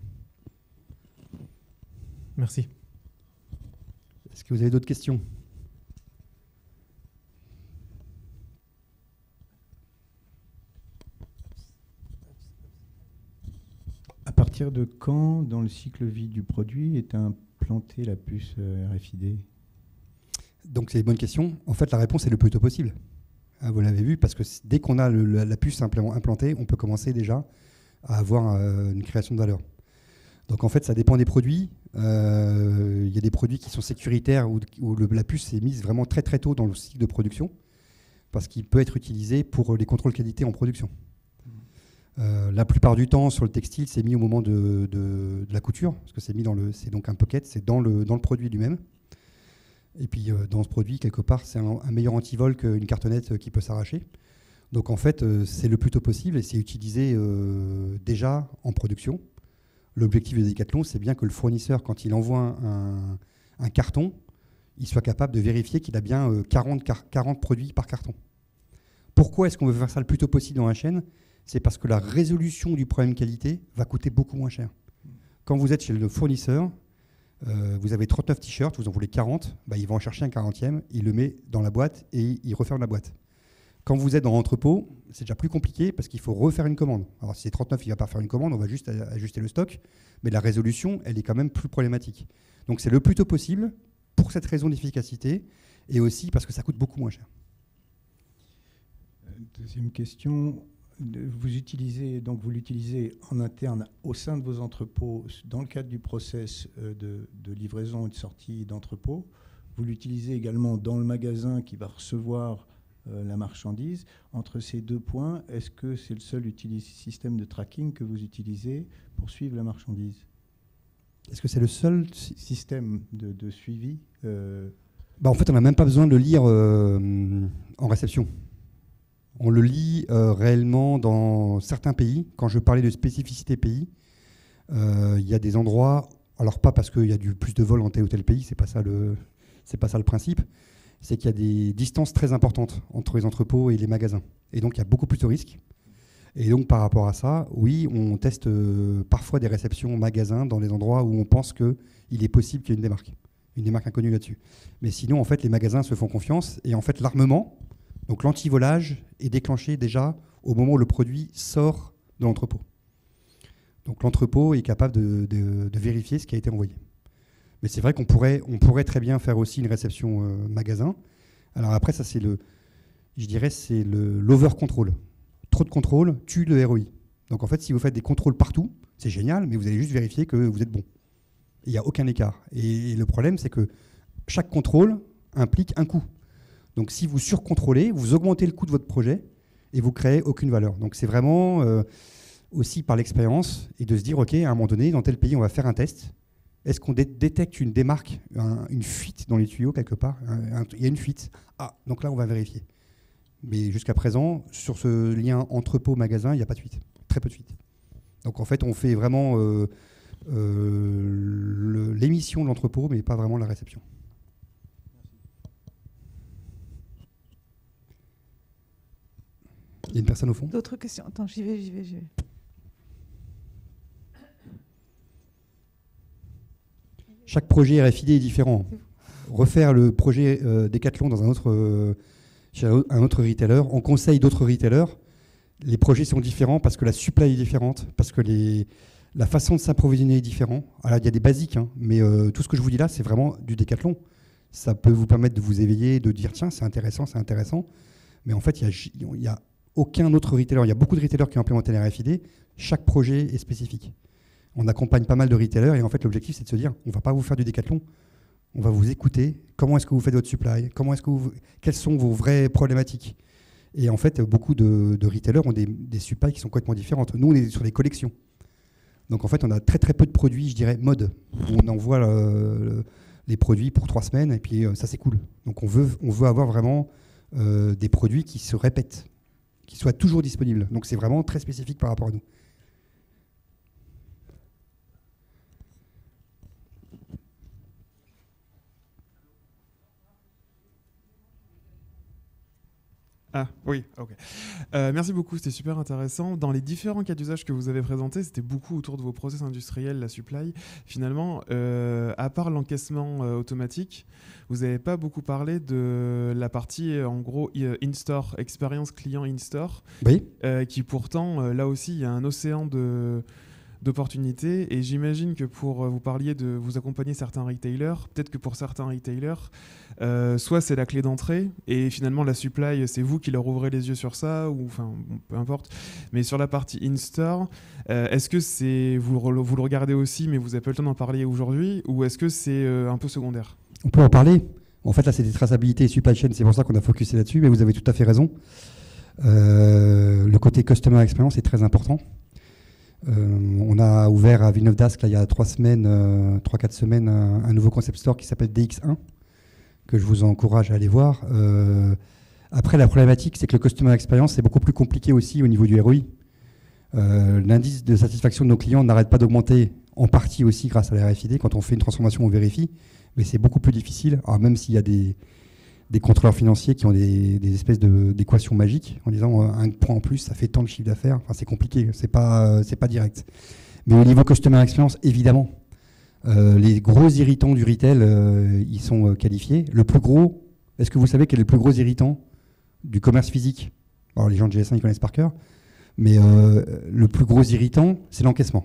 S3: Merci.
S2: Est-ce que vous avez d'autres questions ?
S4: À partir de quand, dans le cycle vie du produit, est implantée la puce RFID ?
S2: Donc c'est une bonne question. En fait, la réponse est le plus tôt possible. Vous l'avez vu, parce que dès qu'on a la puce implantée, on peut commencer déjà à avoir une création de valeur. Donc en fait, ça dépend des produits. Il y a des produits qui sont sécuritaires où la puce est mise vraiment très très tôt dans le cycle de production, parce qu'il peut être utilisé pour les contrôles qualité en production. La plupart du temps, sur le textile, c'est mis au moment de la couture, parce que c'est donc un pocket, c'est dans le produit lui-même. Et puis dans ce produit, quelque part, c'est un meilleur antivol qu'une cartonnette qui peut s'arracher. Donc en fait, c'est le plus tôt possible et c'est utilisé déjà en production. L'objectif de Decathlon, c'est bien que le fournisseur, quand il envoie un carton, il soit capable de vérifier qu'il a bien 40 produits par carton. Pourquoi est-ce qu'on veut faire ça le plus tôt possible dans la chaîne ? C'est parce que la résolution du problème qualité va coûter beaucoup moins cher. Quand vous êtes chez le fournisseur, vous avez 39 t-shirts, vous en voulez 40, il va en chercher un 40e, il le met dans la boîte et il referme la boîte. Quand vous êtes dans l'entrepôt, c'est déjà plus compliqué parce qu'il faut refaire une commande. Alors si c'est 39, il ne va pas faire une commande, on va juste ajuster le stock, mais la résolution, elle est quand même plus problématique. Donc c'est le plus tôt possible pour cette raison d'efficacité et aussi parce que ça coûte beaucoup moins cher.
S4: Deuxième question. Vous l'utilisez en interne au sein de vos entrepôts dans le cadre du process de livraison et de sortie d'entrepôt. Vous l'utilisez également dans le magasin qui va recevoir la marchandise. Entre ces deux points, est-ce que c'est le seul système de tracking que vous utilisez pour suivre la marchandise ?
S2: Est-ce que c'est le seul
S4: système de suivi
S2: En fait, on n'a même pas besoin de le lire en réception. On le lit réellement dans certains pays. Quand je parlais de spécificité pays, il y a des endroits, alors pas parce qu'il y a plus de vols en tel ou tel pays, c'est pas ça le principe, c'est qu'il y a des distances très importantes entre les entrepôts et les magasins. Et donc il y a beaucoup plus de risques. Et donc par rapport à ça, oui, on teste parfois des réceptions magasins dans les endroits où on pense qu'il est possible qu'il y ait une démarque inconnue là-dessus. Mais sinon, en fait, les magasins se font confiance et en fait, l'armement, donc l'antivolage est déclenché déjà au moment où le produit sort de l'entrepôt. Donc l'entrepôt est capable de vérifier ce qui a été envoyé. Mais c'est vrai qu'on pourrait très bien faire aussi une réception magasin. Alors après, ça c'est l'over-control. Trop de contrôle tue le ROI. Donc en fait, si vous faites des contrôles partout, c'est génial, mais vous allez juste vérifier que vous êtes bon. Il n'y a aucun écart. Et le problème, c'est que chaque contrôle implique un coût. Donc si vous surcontrôlez, vous augmentez le coût de votre projet et vous créez aucune valeur. Donc c'est vraiment aussi par l'expérience et de se dire, OK, à un moment donné, dans tel pays, on va faire un test. Est-ce qu'on détecte une démarque, une fuite dans les tuyaux quelque part ? Il y a une fuite. Ah, donc là, on va vérifier. Mais jusqu'à présent, sur ce lien entrepôt-magasin, il n'y a pas de fuite. Très peu de fuite. Donc en fait, on fait vraiment l'émission de l'entrepôt, mais pas vraiment la réception. Il y a une personne au fond ?
S1: D'autres questions ? Attends, j'y vais.
S2: Chaque projet RFID est différent. Refaire le projet Decathlon dans chez un autre retailer, on conseille d'autres retailers. Les projets sont différents parce que la supply est différente, parce que la façon de s'approvisionner est différente. Alors il y a des basiques, mais tout ce que je vous dis là, c'est vraiment du Decathlon. Ça peut vous permettre de vous éveiller, de dire tiens, c'est intéressant. Mais en fait, il y a aucun autre retailer. Il y a beaucoup de retailers qui ont implémenté les RFID. Chaque projet est spécifique. On accompagne pas mal de retailers et en fait, l'objectif, c'est de se dire on ne va pas vous faire du Decathlon. On va vous écouter. Comment est-ce que vous faites votre supply? Quelles sont vos vraies problématiques? Et en fait, beaucoup de retailers ont des supplies qui sont complètement différentes. Nous, on est sur des collections. Donc en fait, on a très très peu de produits, je dirais, mode, où on envoie les produits pour 3 semaines et puis ça s'écoule. Donc on veut avoir vraiment des produits qui se répètent, qui soient toujours disponibles. Donc c'est vraiment très spécifique par rapport à nous.
S5: Ah oui, ok. Merci beaucoup, c'était super intéressant. Dans les différents cas d'usage que vous avez présentés, c'était beaucoup autour de vos process industriels, la supply. Finalement, à part l'encaissement automatique, vous n'avez pas beaucoup parlé de la partie, en gros, in-store, expérience client in-store,
S2: Oui.
S5: qui pourtant, là aussi, il y a un océan d'opportunités, et j'imagine que vous parliez de vous accompagner certains retailers, peut-être que pour certains retailers, soit c'est la clé d'entrée et finalement la supply c'est vous qui leur ouvrez les yeux sur ça, ou enfin bon, peu importe, mais sur la partie in-store, est-ce que vous le regardez aussi mais vous n'avez pas le temps d'en parler aujourd'hui, ou est-ce que c'est un peu secondaire?
S2: On peut en parler. En fait là c'est des traçabilités et supply chain, c'est pour ça qu'on a focusé là-dessus, mais vous avez tout à fait raison. Le côté customer experience est très important. On a ouvert à Villeneuve d'Ascq il y a 3-4 semaines un nouveau concept store qui s'appelle DX1, que je vous encourage à aller voir. Après, la problématique, c'est que le customer experience, c'est beaucoup plus compliqué aussi au niveau du ROI. L'indice de satisfaction de nos clients n'arrête pas d'augmenter, en partie aussi grâce à la RFID. Quand on fait une transformation, on vérifie, mais c'est beaucoup plus difficile. Alors, même s'il y a des contrôleurs financiers qui ont des espèces d'équations magiques en disant un point en plus, ça fait tant de chiffre d'affaires. Enfin, c'est compliqué, c'est pas direct. Mais au niveau customer experience, évidemment, les gros irritants du retail, ils sont qualifiés. Le plus gros, est-ce que vous savez quel est le plus gros irritant du commerce physique? Alors, les gens de GS1, ils connaissent par cœur. Mais le plus gros irritant, c'est l'encaissement.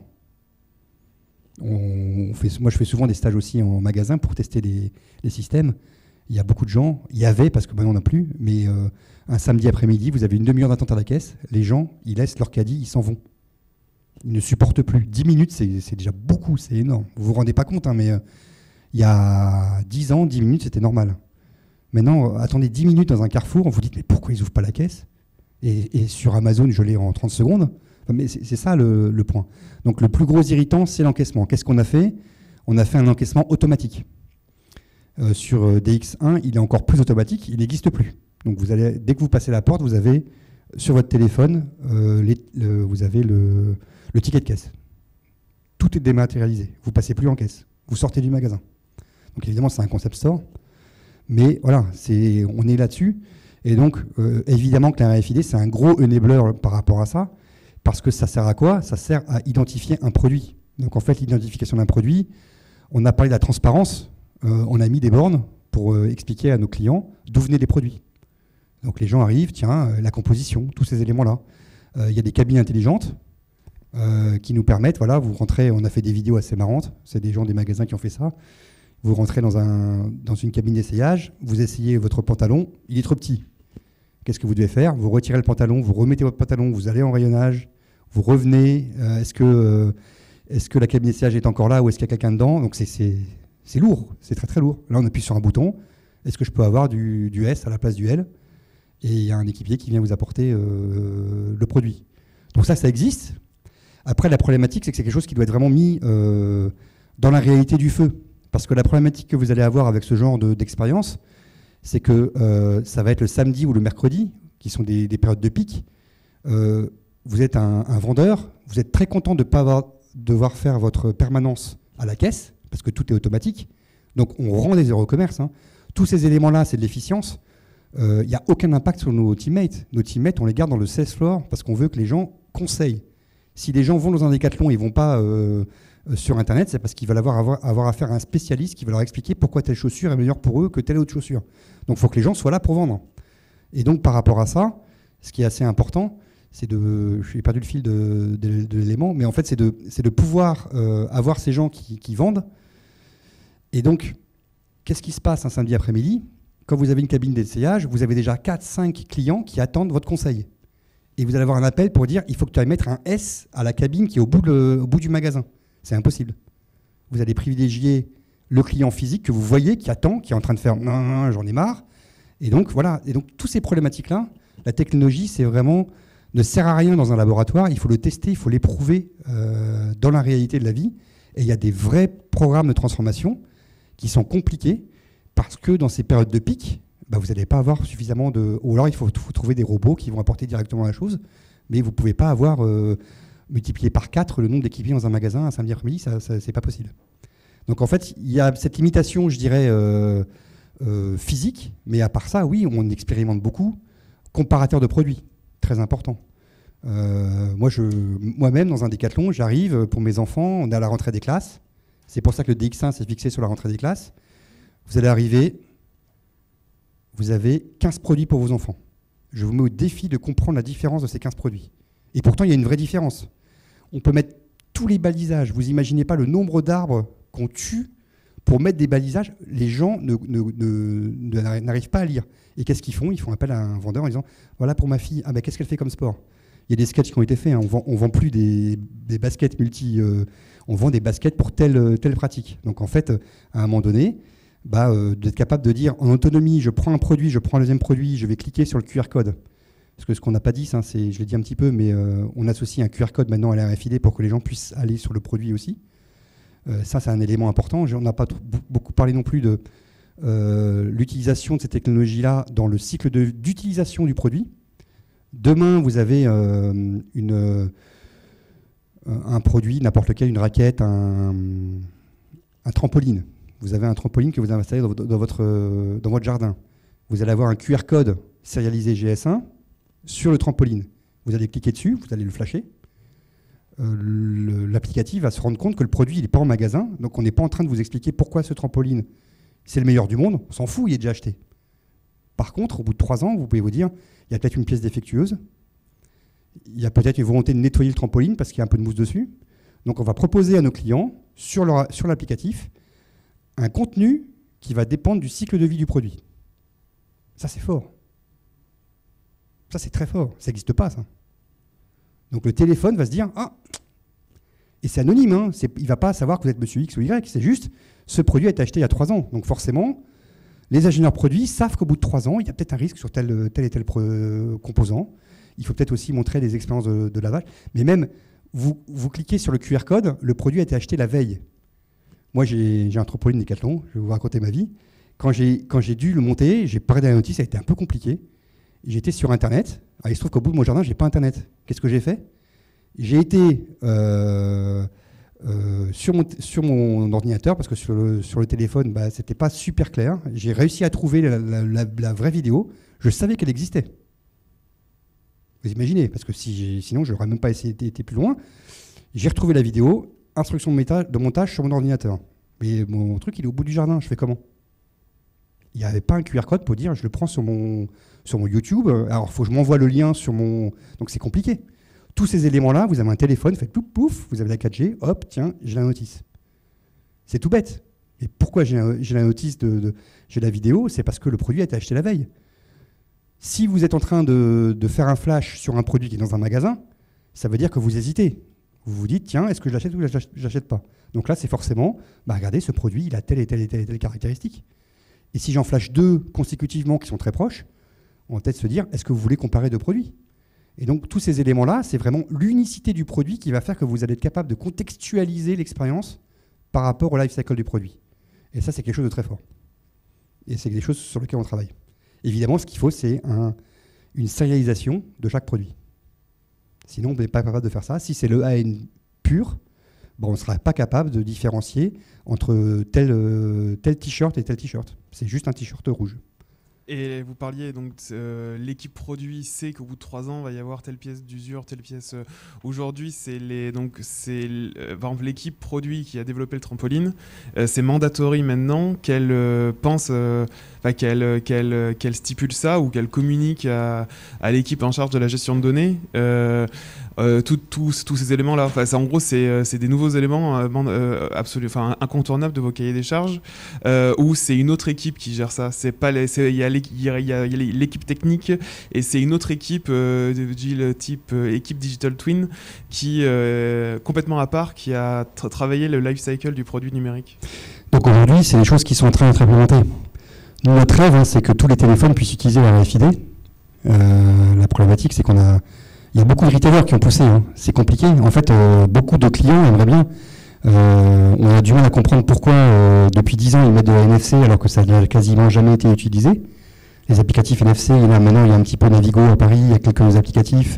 S2: Moi, je fais souvent des stages aussi en magasin pour tester les systèmes. Il y a beaucoup de gens, il y avait, parce que maintenant on n'a plus, mais un samedi après-midi, vous avez une demi-heure d'attente à la caisse, les gens, ils laissent leur caddie, ils s'en vont. Ils ne supportent plus. 10 minutes, c'est déjà beaucoup, c'est énorme. Vous ne vous rendez pas compte, hein, mais il y a 10 ans, 10 minutes, c'était normal. Maintenant, attendez 10 minutes dans un carrefour, vous dites, mais pourquoi ils n'ouvrent pas la caisse? Et sur Amazon, je l'ai en 30 secondes. Enfin, mais c'est ça le point. Donc le plus gros irritant, c'est l'encaissement. Qu'est-ce qu'on a fait? On a fait un encaissement automatique. Sur DX1, il est encore plus automatique, il n'existe plus. Donc dès que vous passez la porte, vous avez sur votre téléphone, vous avez le ticket de caisse. Tout est dématérialisé. Vous ne passez plus en caisse. Vous sortez du magasin. Donc évidemment, c'est un concept store. Mais voilà, on est là-dessus. Et donc, évidemment que la RFID, c'est un gros enabler par rapport à ça. Parce que ça sert à quoi? Ça sert à identifier un produit. Donc en fait, l'identification d'un produit, on a parlé de la transparence. On a mis des bornes pour expliquer à nos clients d'où venaient les produits. Donc les gens arrivent, tiens, la composition, tous ces éléments-là. Il y a des cabines intelligentes qui nous permettent, voilà, vous rentrez, on a fait des vidéos assez marrantes, c'est des gens des magasins qui ont fait ça. Vous rentrez dans une cabine d'essayage, vous essayez votre pantalon, il est trop petit. Qu'est-ce que vous devez faire? Vous retirez le pantalon, vous remettez votre pantalon, vous allez en rayonnage, vous revenez. Est-ce que la cabine d'essayage est encore là ou est-ce qu'il y a quelqu'un dedans? Donc c'est lourd, c'est très très lourd. Là, on appuie sur un bouton. Est-ce que je peux avoir du S à la place du L? Et il y a un équipier qui vient vous apporter le produit. Donc ça existe. Après, la problématique, c'est que c'est quelque chose qui doit être vraiment mis dans la réalité du feu. Parce que la problématique que vous allez avoir avec ce genre d'expérience, c'est que ça va être le samedi ou le mercredi, qui sont des périodes de pic. Vous êtes un vendeur, vous êtes très content de ne pas devoir faire votre permanence à la caisse, parce que tout est automatique. Donc on rend les heures au commerce. Hein. Tous ces éléments-là, c'est de l'efficience. Il n'y a aucun impact sur nos teammates. Nos teammates, on les garde dans le sales floor parce qu'on veut que les gens conseillent. Si les gens vont dans un Decathlon, ils ne vont pas sur Internet, c'est parce qu'ils veulent avoir affaire à un spécialiste qui va leur expliquer pourquoi telle chaussure est meilleure pour eux que telle autre chaussure. Donc il faut que les gens soient là pour vendre. Et donc par rapport à ça, ce qui est assez important, c'est j'ai perdu le fil de l'élément, mais en fait c'est de pouvoir avoir ces gens qui vendent. Et donc, qu'est-ce qui se passe un samedi après-midi? Quand vous avez une cabine d'essayage, vous avez déjà 4-5 clients qui attendent votre conseil. Et vous allez avoir un appel pour dire il faut que tu ailles mettre un S à la cabine qui est au bout du magasin. C'est impossible. Vous allez privilégier le client physique que vous voyez, qui attend, qui est en train de faire « j'en ai marre ». Et donc, voilà. Et donc, toutes ces problématiques-là, la technologie, c'est vraiment, ne sert à rien dans un laboratoire. Il faut le tester, il faut l'éprouver dans la réalité de la vie. Et il y a des vrais programmes de transformation qui sont compliqués parce que dans ces périodes de pic, vous n'allez pas avoir suffisamment de... Ou alors, il faut trouver des robots qui vont apporter directement la chose, mais vous ne pouvez pas avoir multiplié par 4 le nombre d'équipiers dans un magasin à samedi après-midi, ça c'est pas possible. Donc, en fait, il y a cette limitation, je dirais, physique, mais à part ça, oui, on expérimente beaucoup. Comparateur de produits, très important. Moi-même, dans un décathlon, j'arrive pour mes enfants, on est à la rentrée des classes. C'est pour ça que le DX1 s'est fixé sur la rentrée des classes. Vous allez arriver, vous avez 15 produits pour vos enfants. Je vous mets au défi de comprendre la différence de ces 15 produits. Et pourtant, il y a une vraie différence. On peut mettre tous les balisages. Vous n'imaginez pas le nombre d'arbres qu'on tue pour mettre des balisages. Les gens n'arrivent pas à lire. Et qu'est-ce qu'ils font? Ils font appel à un vendeur en disant « Voilà pour ma fille, qu'est-ce qu'elle fait comme sport ?» Il y a des sketchs qui ont été faits. Hein. On vend plus des baskets on vend des baskets pour telle pratique. Donc en fait, à un moment donné, d'être capable de dire en autonomie, je prends un produit, je prends un deuxième produit, je vais cliquer sur le QR code. Parce que ce qu'on n'a pas dit, je l'ai dit un petit peu, mais on associe un QR code maintenant à la RFID pour que les gens puissent aller sur le produit aussi. Ça, c'est un élément important. On n'a pas beaucoup parlé non plus de l'utilisation de ces technologies-là dans le cycle d'utilisation du produit. Demain, vous avez un produit, n'importe lequel, une raquette, un trampoline. Vous avez un trampoline que vous avez installé dans votre jardin. Vous allez avoir un QR code sérialisé GS1 sur le trampoline. Vous allez cliquer dessus, vous allez le flasher. L'applicatif va se rendre compte que le produit n'est pas en magasin, donc on n'est pas en train de vous expliquer pourquoi ce trampoline, c'est le meilleur du monde. On s'en fout, il est déjà acheté. Par contre, au bout de 3 ans, vous pouvez vous dire, il y a peut-être une pièce défectueuse, il y a peut-être une volonté de nettoyer le trampoline parce qu'il y a un peu de mousse dessus. Donc on va proposer à nos clients, sur l'applicatif, un contenu qui va dépendre du cycle de vie du produit. Ça, c'est fort. Ça, c'est très fort. Ça n'existe pas, ça. Donc le téléphone va se dire, et c'est anonyme, hein, il ne va pas savoir que vous êtes monsieur X ou Y, c'est juste, ce produit a été acheté il y a 3 ans. Donc forcément, les ingénieurs produits savent qu'au bout de 3 ans, il y a peut-être un risque sur tel et tel composant. Il faut peut-être aussi montrer des expériences de lavage. Mais même, vous cliquez sur le QR code, le produit a été acheté la veille. Moi, j'ai un trampoline Décathlon, je vais vous raconter ma vie. Quand j'ai dû le monter, j'ai parlé de la notice, ça a été un peu compliqué. J'étais sur Internet. Alors, il se trouve qu'au bout de mon jardin, je n'ai pas Internet. Qu'est-ce que j'ai fait? J'ai été sur mon ordinateur, parce que sur le téléphone, ce n'était pas super clair. J'ai réussi à trouver la vraie vidéo. Je savais qu'elle existait. Vous imaginez, parce que sinon, je n'aurais même pas été plus loin. J'ai retrouvé la vidéo, instruction de montage sur mon ordinateur. Mais mon truc, il est au bout du jardin. Je fais comment? Il n'y avait pas un QR code pour dire je le prends sur mon YouTube. Alors, il faut que je m'envoie le lien sur mon... Donc, c'est compliqué. Tous ces éléments-là, vous avez un téléphone, faites plouf, plouf, vous avez la 4G, hop, tiens, j'ai la notice. C'est tout bête. Et pourquoi j'ai la notice, j'ai la vidéo? C'est parce que le produit a été acheté la veille. Si vous êtes en train de faire un flash sur un produit qui est dans un magasin, ça veut dire que vous hésitez. Vous vous dites, tiens, est-ce que je l'achète ou je ne l'achète pas? Donc là, c'est forcément, regardez, ce produit, il a telle et telle et telle et telle caractéristique. Et si j'en flash 2 consécutivement qui sont très proches, on va peut-être se dire, est-ce que vous voulez comparer 2 produits? Et donc, tous ces éléments-là, c'est vraiment l'unicité du produit qui va faire que vous allez être capable de contextualiser l'expérience par rapport au life cycle du produit. Et ça, c'est quelque chose de très fort. Et c'est des choses sur lesquelles on travaille. Évidemment, ce qu'il faut, c'est une sérialisation de chaque produit. Sinon, on n'est pas capable de faire ça. Si c'est le AN pur, on ne sera pas capable de différencier entre tel t-shirt et tel t-shirt. C'est juste un t-shirt rouge.
S5: Et vous parliez donc l'équipe produit sait qu'au bout de 3 ans, il va y avoir telle pièce d'usure, telle pièce. Aujourd'hui, c'est par exemple l'équipe produit qui a développé le trampoline. C'est mandatory maintenant qu'elle pense, qu'elle stipule ça ou qu'elle communique à l'équipe en charge de la gestion de données. Tous ces éléments-là. En gros, c'est des nouveaux éléments incontournables de vos cahiers des charges, où c'est une autre équipe qui gère ça. Il y a l'équipe technique et c'est une autre équipe type équipe Digital Twin qui complètement à part, qui a travaillé le life cycle du produit numérique.
S2: Donc aujourd'hui, c'est des choses qui sont en train d'être implémentées. Nous, notre rêve, c'est que tous les téléphones puissent utiliser la RFID. La problématique, c'est il y a beaucoup de retailers qui ont poussé. C'est compliqué. En fait, beaucoup de clients aimeraient bien. On a du mal à comprendre pourquoi, depuis 10 ans, ils mettent de la NFC alors que ça n'a quasiment jamais été utilisé. Les applicatifs NFC, maintenant, il y a un petit peu Navigo à Paris, il y a quelques applicatifs.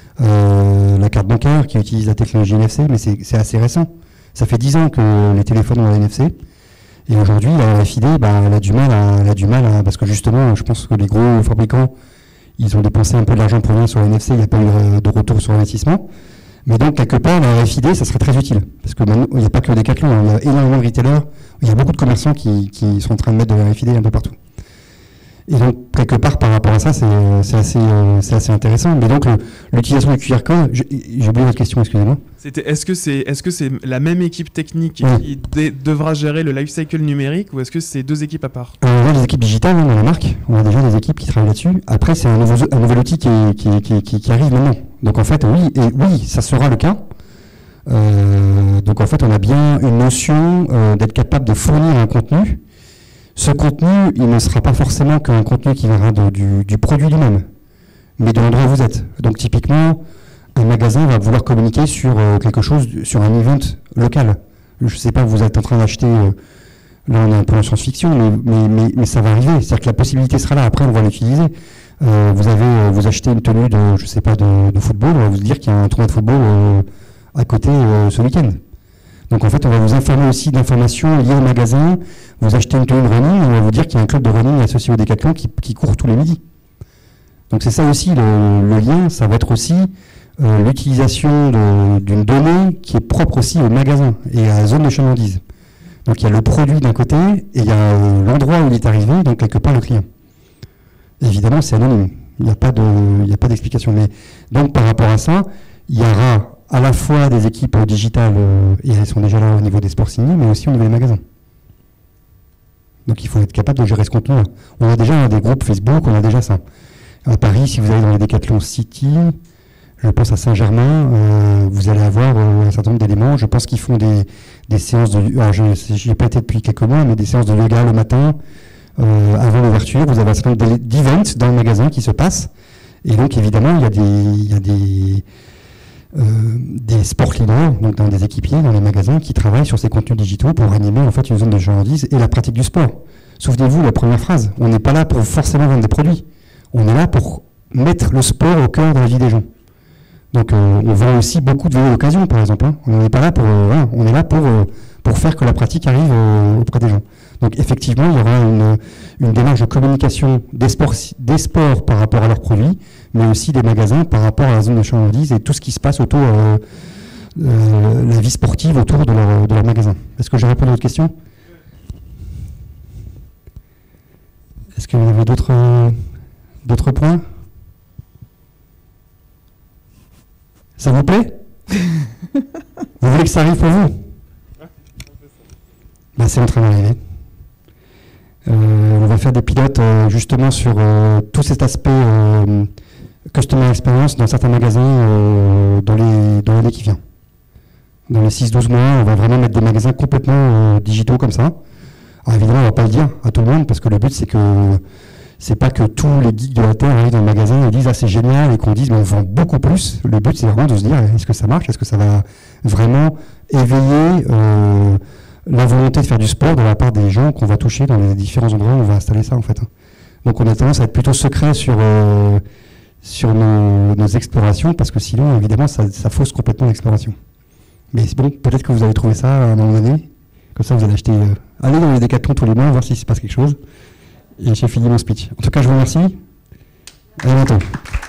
S2: La carte bancaire qui utilise la technologie NFC, mais c'est assez récent. Ça fait 10 ans que les téléphones ont la NFC. Et aujourd'hui, la RFID, elle a du mal à, parce que justement, je pense que les gros fabricants, ils ont dépensé un peu de l'argent pour venir sur la NFC, il n'y a pas eu de retour sur investissement. Mais donc, quelque part, la RFID, ça serait très utile. Parce que maintenant, il n'y a pas que Decathlon, il y a énormément de retailers, il y a beaucoup de commerçants qui sont en train de mettre de la RFID un peu partout. Et donc, quelque part, par rapport à ça, c'est assez intéressant. Mais donc, l'utilisation du QR code, j'ai oublié votre question, excusez-moi.
S5: Est-ce que c'est la même équipe technique qui devra gérer le lifecycle numérique ou est-ce que c'est deux équipes à part?
S2: On a des équipes digitales dans la marque, on a déjà des équipes qui travaillent là-dessus. Après, c'est un nouvel outil qui arrive maintenant. Donc en fait, oui, ça sera le cas. Donc en fait, on a bien une notion d'être capable de fournir un contenu. Ce contenu, il ne sera pas forcément qu'un contenu qui viendra du produit lui-même, mais de l'endroit où vous êtes. Donc typiquement, un magasin va vouloir communiquer sur quelque chose, sur un event local. Je ne sais pas, vous êtes en train d'acheter, là on est un peu en science-fiction, mais ça va arriver. C'est-à-dire que la possibilité sera là, après on va l'utiliser. Vous achetez une tenue de, je sais pas, de football, on va vous dire qu'il y a un tournoi de football à côté ce week-end. Donc en fait, on va vous informer aussi d'informations liées au magasin. Vous achetez une tenue de running, on va vous dire qu'il y a un club de running associé au Decathlon qui court tous les midis. Donc c'est ça aussi le lien, ça va être aussi l'utilisation d'une donnée qui est propre aussi au magasin et à la zone de chalandise. Donc il y a le produit d'un côté et il y a l'endroit où il est arrivé, donc quelque part le client. Évidemment, c'est anonyme, il n'y a pas d'explication. Mais donc par rapport à ça, il y aura à la fois des équipes digitales, et elles sont déjà là au niveau des sports signés, mais aussi au niveau des magasins. Donc il faut être capable de gérer ce contenu-là. On a déjà des groupes Facebook, on a déjà ça. À Paris, si vous allez dans les Decathlon City, je pense à Saint-Germain, vous allez avoir un certain nombre d'éléments. Je pense qu'ils font des séances de... Alors je n'y ai pas été depuis quelques mois, mais des séances de yoga le matin, avant l'ouverture. Vous avez un certain nombre d'events dans le magasin qui se passent. Et donc évidemment, il y a des sport leaders, donc dans des équipiers, dans les magasins, qui travaillent sur ces contenus digitaux pour animer en fait une zone de chalandise et la pratique du sport. Souvenez-vous, la première phrase, on n'est pas là pour forcément vendre des produits, on est là pour mettre le sport au cœur de la vie des gens. Donc on vend aussi beaucoup de vélos d'occasion, par exemple. On n'est pas là pour, on est là pour faire que la pratique arrive auprès des gens. Donc effectivement, il y aura une démarche de communication des sports par rapport à leurs produits, mais aussi des magasins par rapport à la zone de chalandise et tout ce qui se passe autour la vie sportive autour de leur magasin. Est-ce que j'ai répondu à votre question? Est-ce que vous avez d'autres points? Ça vous plaît? Vous voulez que ça arrive pour vous? C'est en train d'arriver. On va faire des pilotes justement sur tout cet aspect customer experience dans certains magasins dans l'année qui vient. Dans les 6-12 mois, on va vraiment mettre des magasins complètement digitaux comme ça. Alors évidemment, on ne va pas le dire à tout le monde parce que le but, c'est pas que tous les geeks de la Terre arrivent dans le magasin et disent « Ah, c'est génial » et qu'on dise « Mais on vend beaucoup plus ». Le but, c'est vraiment de se dire « Est-ce que ça marche? Est-ce que ça va vraiment éveiller la volonté de faire du sport de la part des gens qu'on va toucher dans les différents endroits où on va installer ça, en fait. » Donc on a tendance à être plutôt secret sur nos explorations parce que sinon, évidemment, ça fausse complètement l'exploration. Mais c'est bon, peut-être que vous avez trouvé ça à un moment donné. Comme ça, vous allez acheter... allez dans les Decathlon tous les mois, voir s'il se passe quelque chose. Et j'ai fini mon speech. En tout cas, je vous remercie. À bientôt.